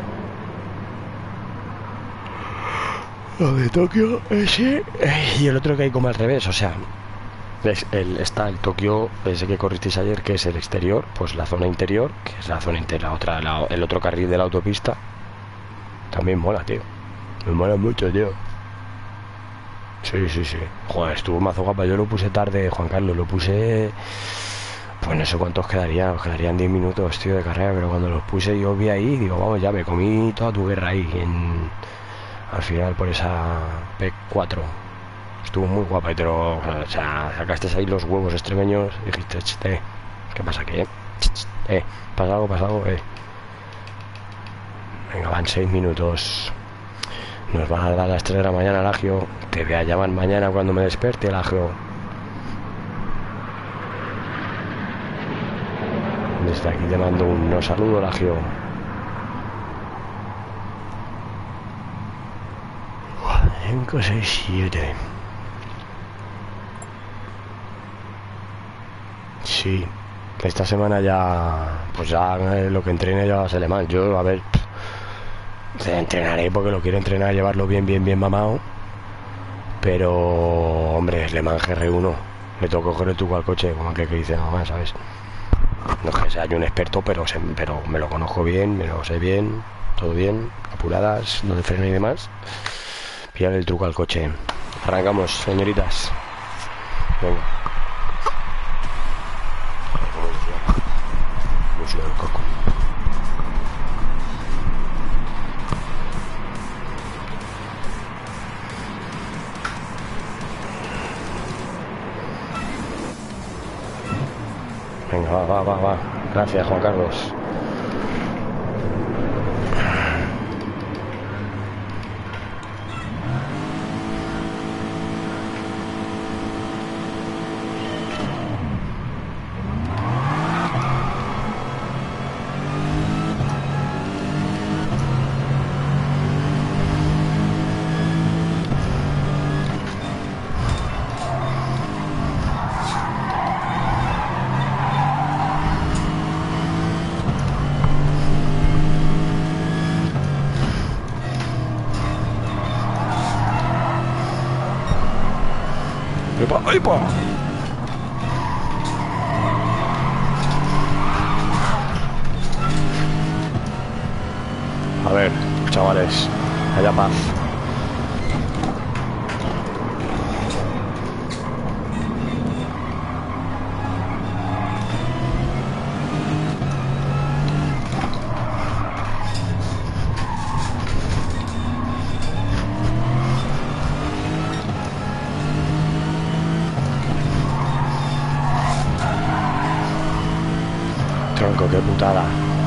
Lo de Tokio, ese. Y el otro que hay como al revés, o sea. Es el, está el Tokio, ese que corristeis ayer, que es el exterior, pues la zona interior, que es la zona interior, la otra, la, el otro carril de la autopista. También mola, tío. Me mola mucho, tío. Sí, sí, sí. Joder, estuvo mazo guapa. Yo lo puse tarde, Juan Carlos, lo puse... Pues no sé cuántos quedaría, os quedarían diez minutos, tío, de carrera, pero cuando los puse yo vi ahí, digo, vamos, ya me comí toda tu guerra ahí, en... al final por esa P cuatro. Estuvo muy guapa y te lo... O sea, sacaste ahí los huevos extremeños y dijiste, "Ch, eh, ¿qué pasa aquí, eh? Ch, ch, eh, pasa algo, pasa algo, eh". Venga, van seis minutos. Nos van a dar las tres de la mañana, Lagio. Te voy a llamar mañana cuando me despierte, Lagio. Desde aquí te mando un saludo, Lagio. cinco, seis, siete. Sí, esta semana ya, pues ya eh, lo que entrene ya sale mal. Yo, a ver, pff, entrenaré porque lo quiero entrenar, llevarlo bien, bien, bien mamado. Pero, hombre, Le Mans G R uno, le tengo que coger el truco al coche, como aquel que dice mamá, ¿sabes? No es que sea yo un experto, pero, se, pero me lo conozco bien, me lo sé bien, todo bien, apuradas, donde freno y demás. Pillar el truco al coche. Arrancamos, señoritas. Venga. Música del coco. Venga, va, va, va, va. Gracias, Juan Carlos. ¡Epa, epa! A ver, chavales, haya paz. Tronco, qué putada.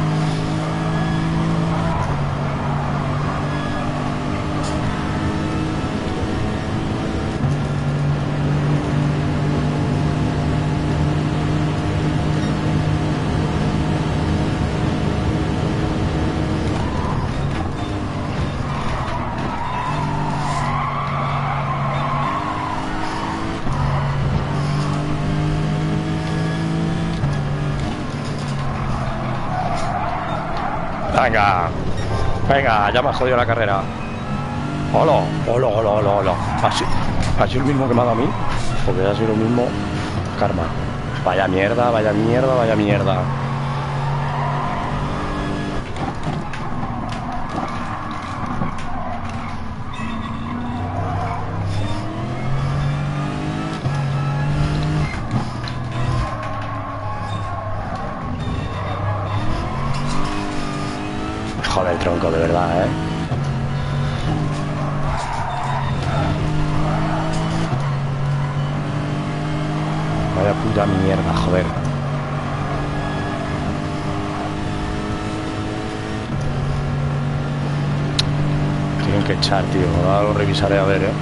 Venga, venga, ya me has jodido la carrera. Hola, hola, hola, hola, hola. ¿Así, ha sido el mismo que me ha dado a mí? Porque ha sido lo mismo. Karma. Vaya mierda, vaya mierda, vaya mierda. Joder, tronco, de verdad, ¿eh? Vaya puta mierda, joder. Tienen que echar, tío. Ahora lo revisaré a ver, ¿eh?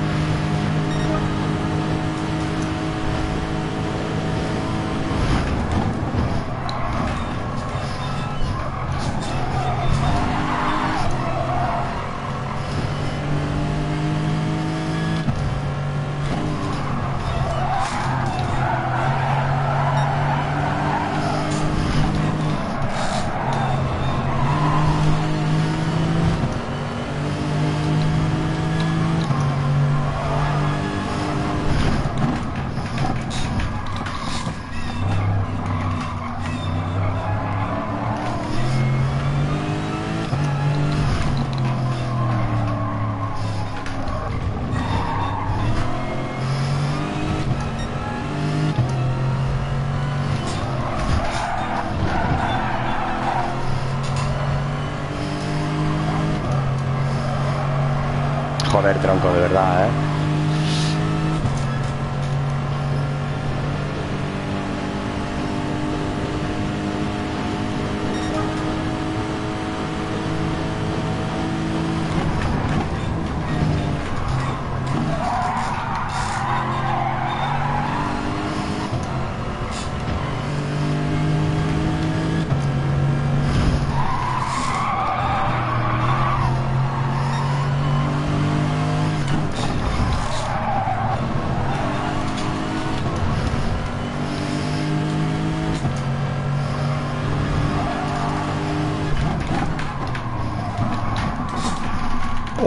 Joder, tronco, de verdad, ¿eh?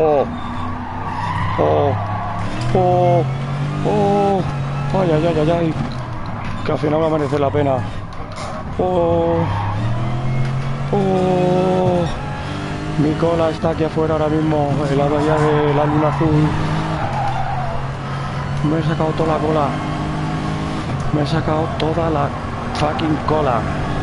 ¡Oh! ¡Oh! ¡Oh! ¡Oh! ¡Ay, ay, ay, ay, ay! Que al final va a merecer la pena. ¡Oh! ¡Oh! Mi cola está aquí afuera ahora mismo, en la bahía de la luna azul. Me he sacado toda la cola. Me he sacado toda la fucking cola.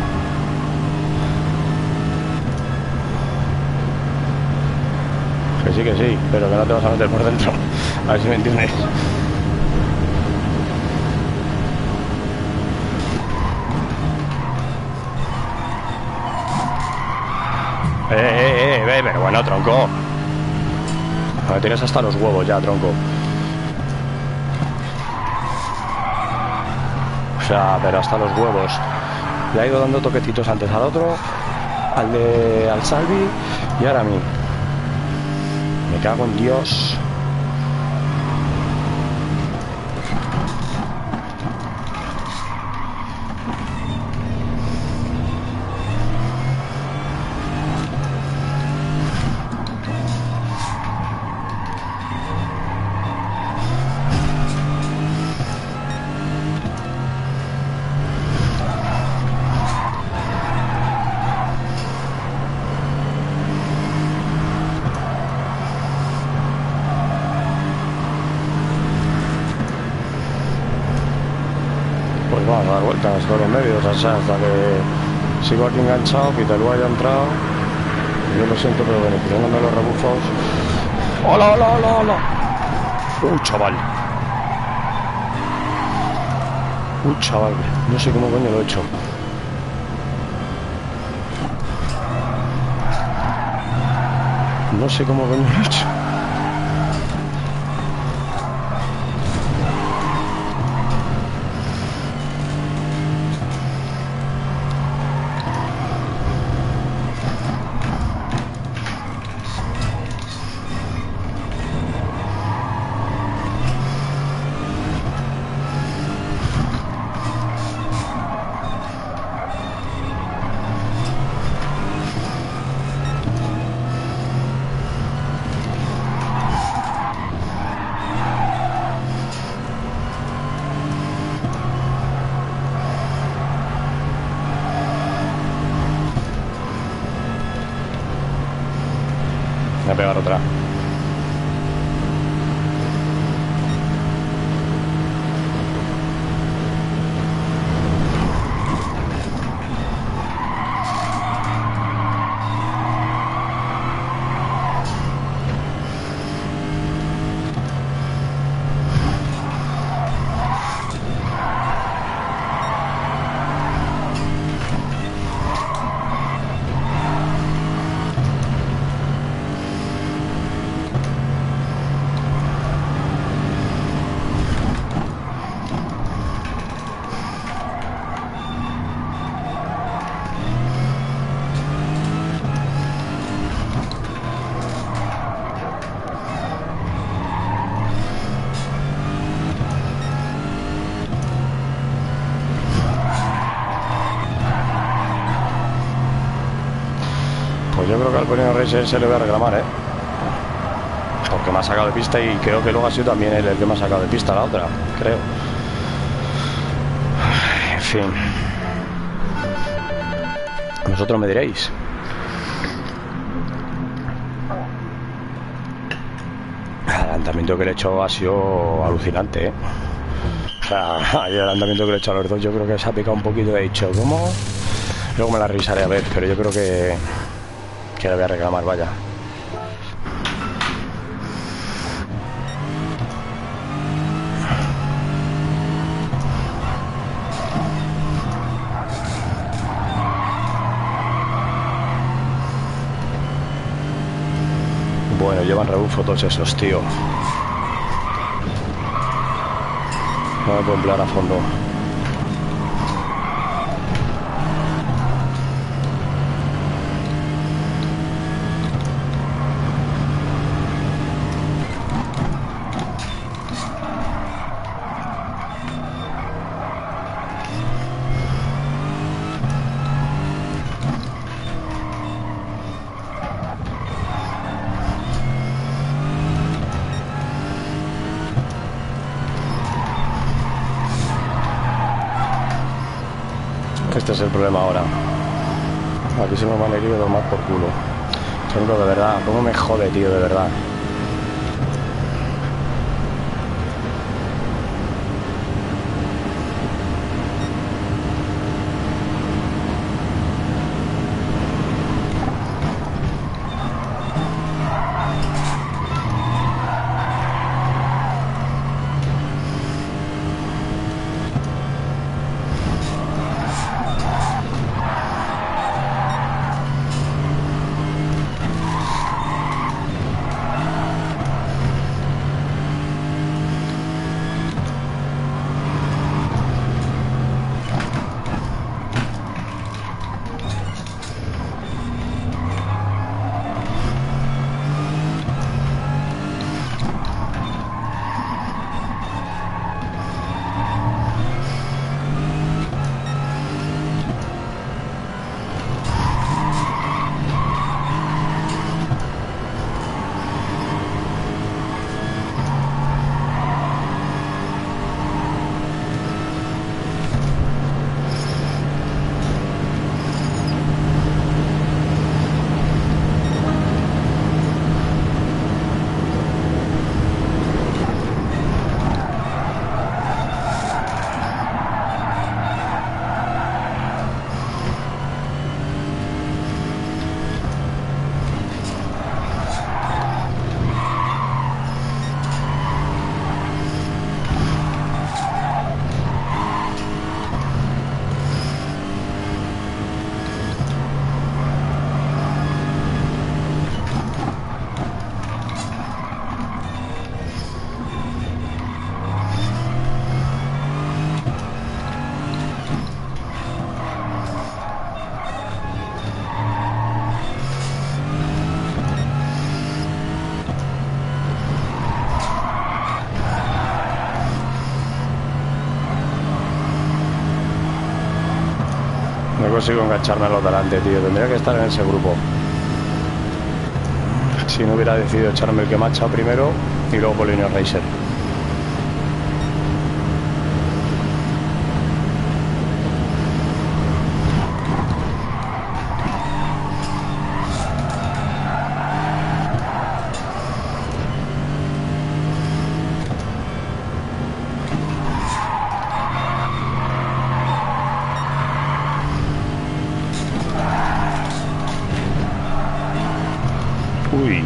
Que sí, que sí, pero que no te vas a meter por dentro. A ver si me entiendes. Eh, eh, eh, eh, pero bueno, tronco. Me tienes hasta los huevos ya, tronco. O sea, pero hasta los huevos. Le ha ido dando toquecitos antes al otro, al de al Salvi y ahora a mí. Me cago en Dios. Pues vamos a dar vueltas con los medios, o sea, hasta que sigo aquí enganchado, que Pitalú haya entrado. Yo lo siento, pero beneficiándome los rebufos. ¡Hola, hola, hola, hola! ¡Uy, chaval! ¡Uy, chaval! No sé cómo coño lo he hecho. No sé cómo coño lo he hecho. Voy a pegar otra. Pues yo creo que al Poniendo Racer se le voy a reclamar, ¿eh? Porque me ha sacado de pista y creo que luego ha sido también él el que me ha sacado de pista la otra, creo. En fin. Vosotros me diréis. El adelantamiento que le he hecho ha sido alucinante, ¿eh? O sea, el adelantamiento que le he hecho a los dos yo creo que se ha picado un poquito de dicho, ¿cómo? Luego me la revisaré a ver, pero yo creo que... que le voy a reclamar, vaya. Bueno, llevan rebufo todos esos, tío. No me puedo emplear a fondo. este es el problema ahora. Aquí se nos van a ir a tomar por culo. Tronco, de verdad, cómo me jode, tío, de verdad. No consigo engancharme a los delante, tío. Tendría que estar en ese grupo. Si no hubiera decidido echarme el que me ha echado primero y luego Polinio Racer. Uy.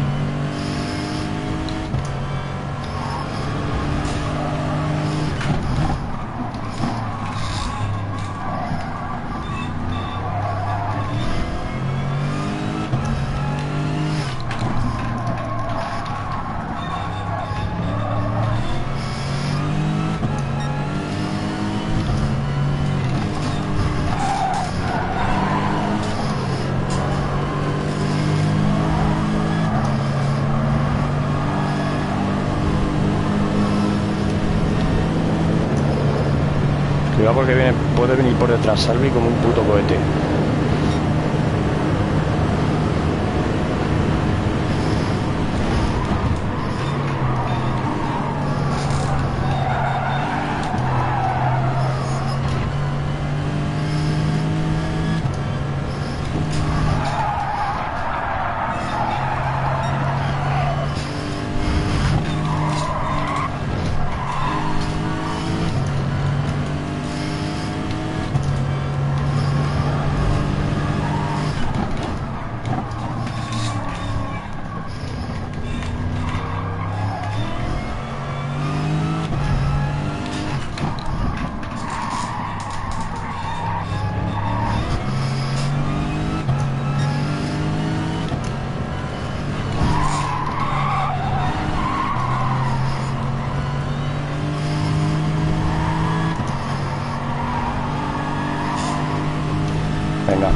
Cuidado porque viene, puede venir por detrás Salvi como un puto cohete. Venga.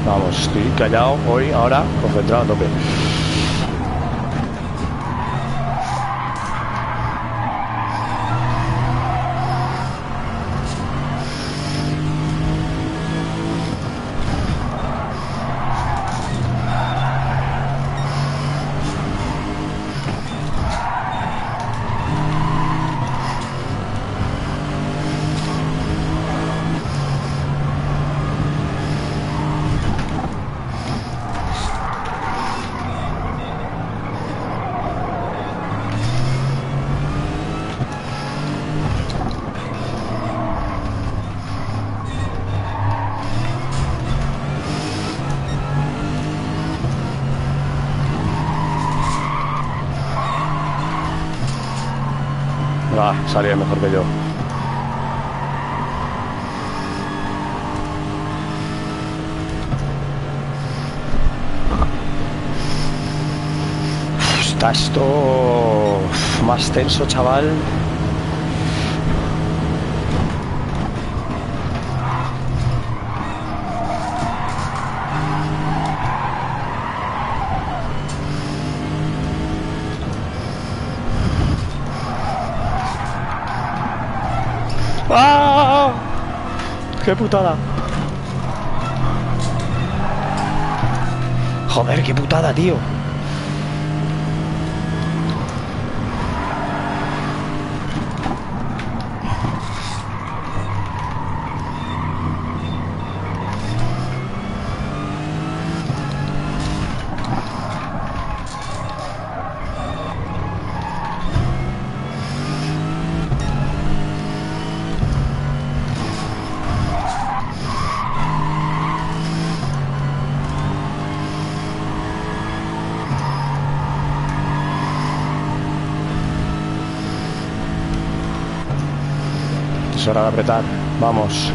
Vamos, estoy callado hoy, ahora, concentrado a tope. Ah, salía mejor que yo. Está esto más tenso, chaval. ¡Ah! ¡Qué putada! Joder, qué putada, tío. Es hora de apretar. Vamos.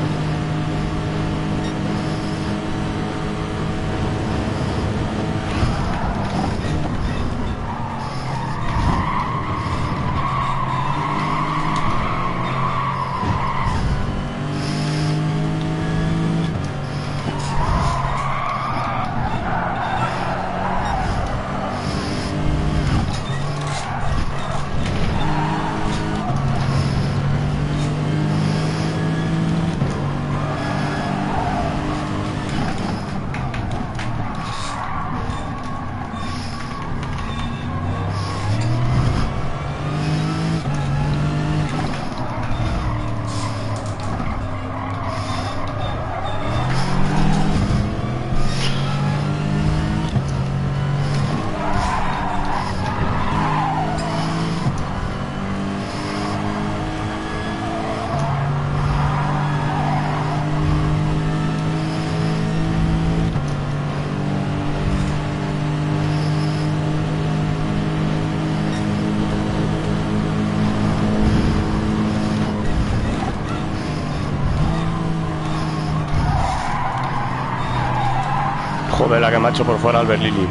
Joder, la que me ha hecho por fuera Albert Lili.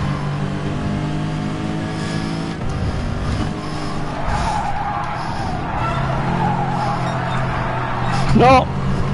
¡No!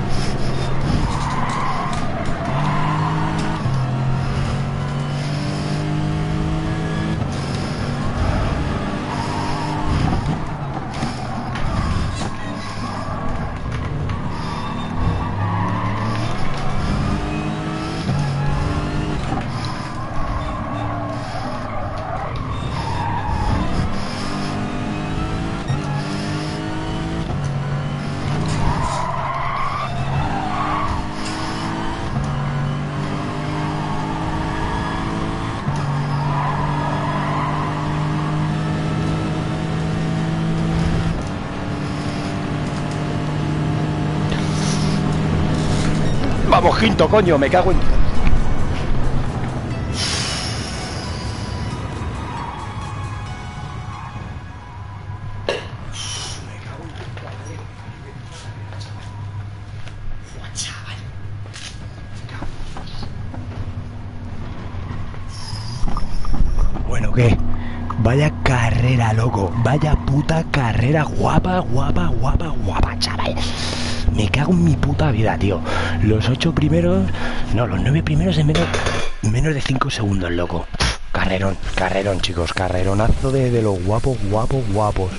Vamos, quinto, coño, me cago en... Bueno, ¿qué? Vaya carrera, loco. Vaya puta carrera. Guapa, guapa, guapa, guapa, chaval. Me cago en mi puta vida, tío. Los ocho primeros... No, los nueve primeros en menos, menos de cinco segundos, loco. Pff, carrerón, carrerón, chicos. Carreronazo de, de los guapos, guapos, guapos.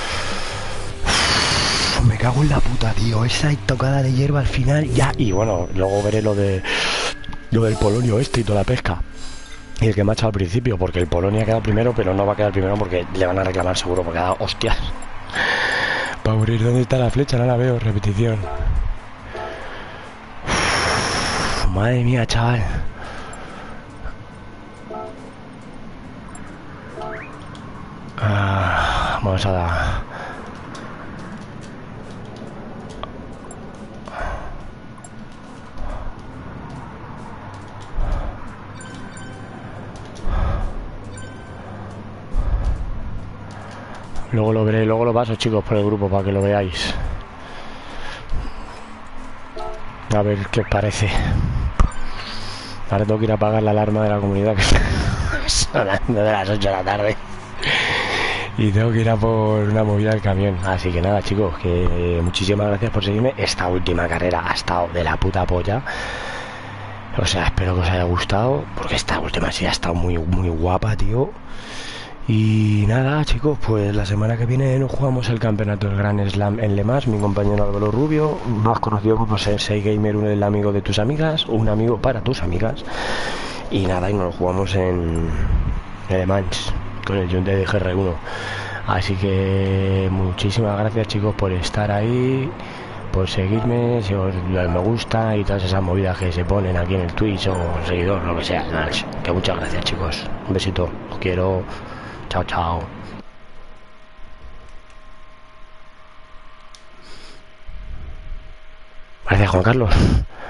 Uf, me cago en la puta, tío. Esa tocada de hierba al final ya... Y bueno, luego veré lo de... Lo del Polonio este y toda la pesca. Y el que me ha echado al principio, porque el Polonia ha quedado primero, pero no va a quedar primero porque le van a reclamar seguro, porque ha dado hostias. Para morir, ¿dónde está la flecha? No la veo, repetición. Uf, madre mía, chaval. Ah, vamos a dar... Luego lo veré, luego lo paso, chicos, por el grupo para que lo veáis. A ver qué os parece. Ahora tengo que ir a apagar la alarma de la comunidad que está sonando de las ocho de la tarde. Y tengo que ir a por una movida del camión. Así que nada, chicos, que eh, muchísimas gracias por seguirme. Esta última carrera ha estado de la puta polla. O sea, espero que os haya gustado, porque esta última sí ha estado muy, muy guapa, tío. Y nada, chicos, pues la semana que viene nos jugamos el campeonato del Grand Slam en Le Mans. Mi compañero Álvaro Rubio, más conocido como Sensei Gamer, un el amigo de tus amigas, un amigo para tus amigas. Y nada, y nos lo jugamos en, en Le Mans con el Hyundai G R uno. Así que muchísimas gracias, chicos, por estar ahí, por seguirme, si os me gusta y todas esas movidas que se ponen aquí en el Twitch o seguidor, lo que sea. Que muchas gracias, chicos. Un besito, os quiero. Chao, chao. Gracias, Juan Carlos.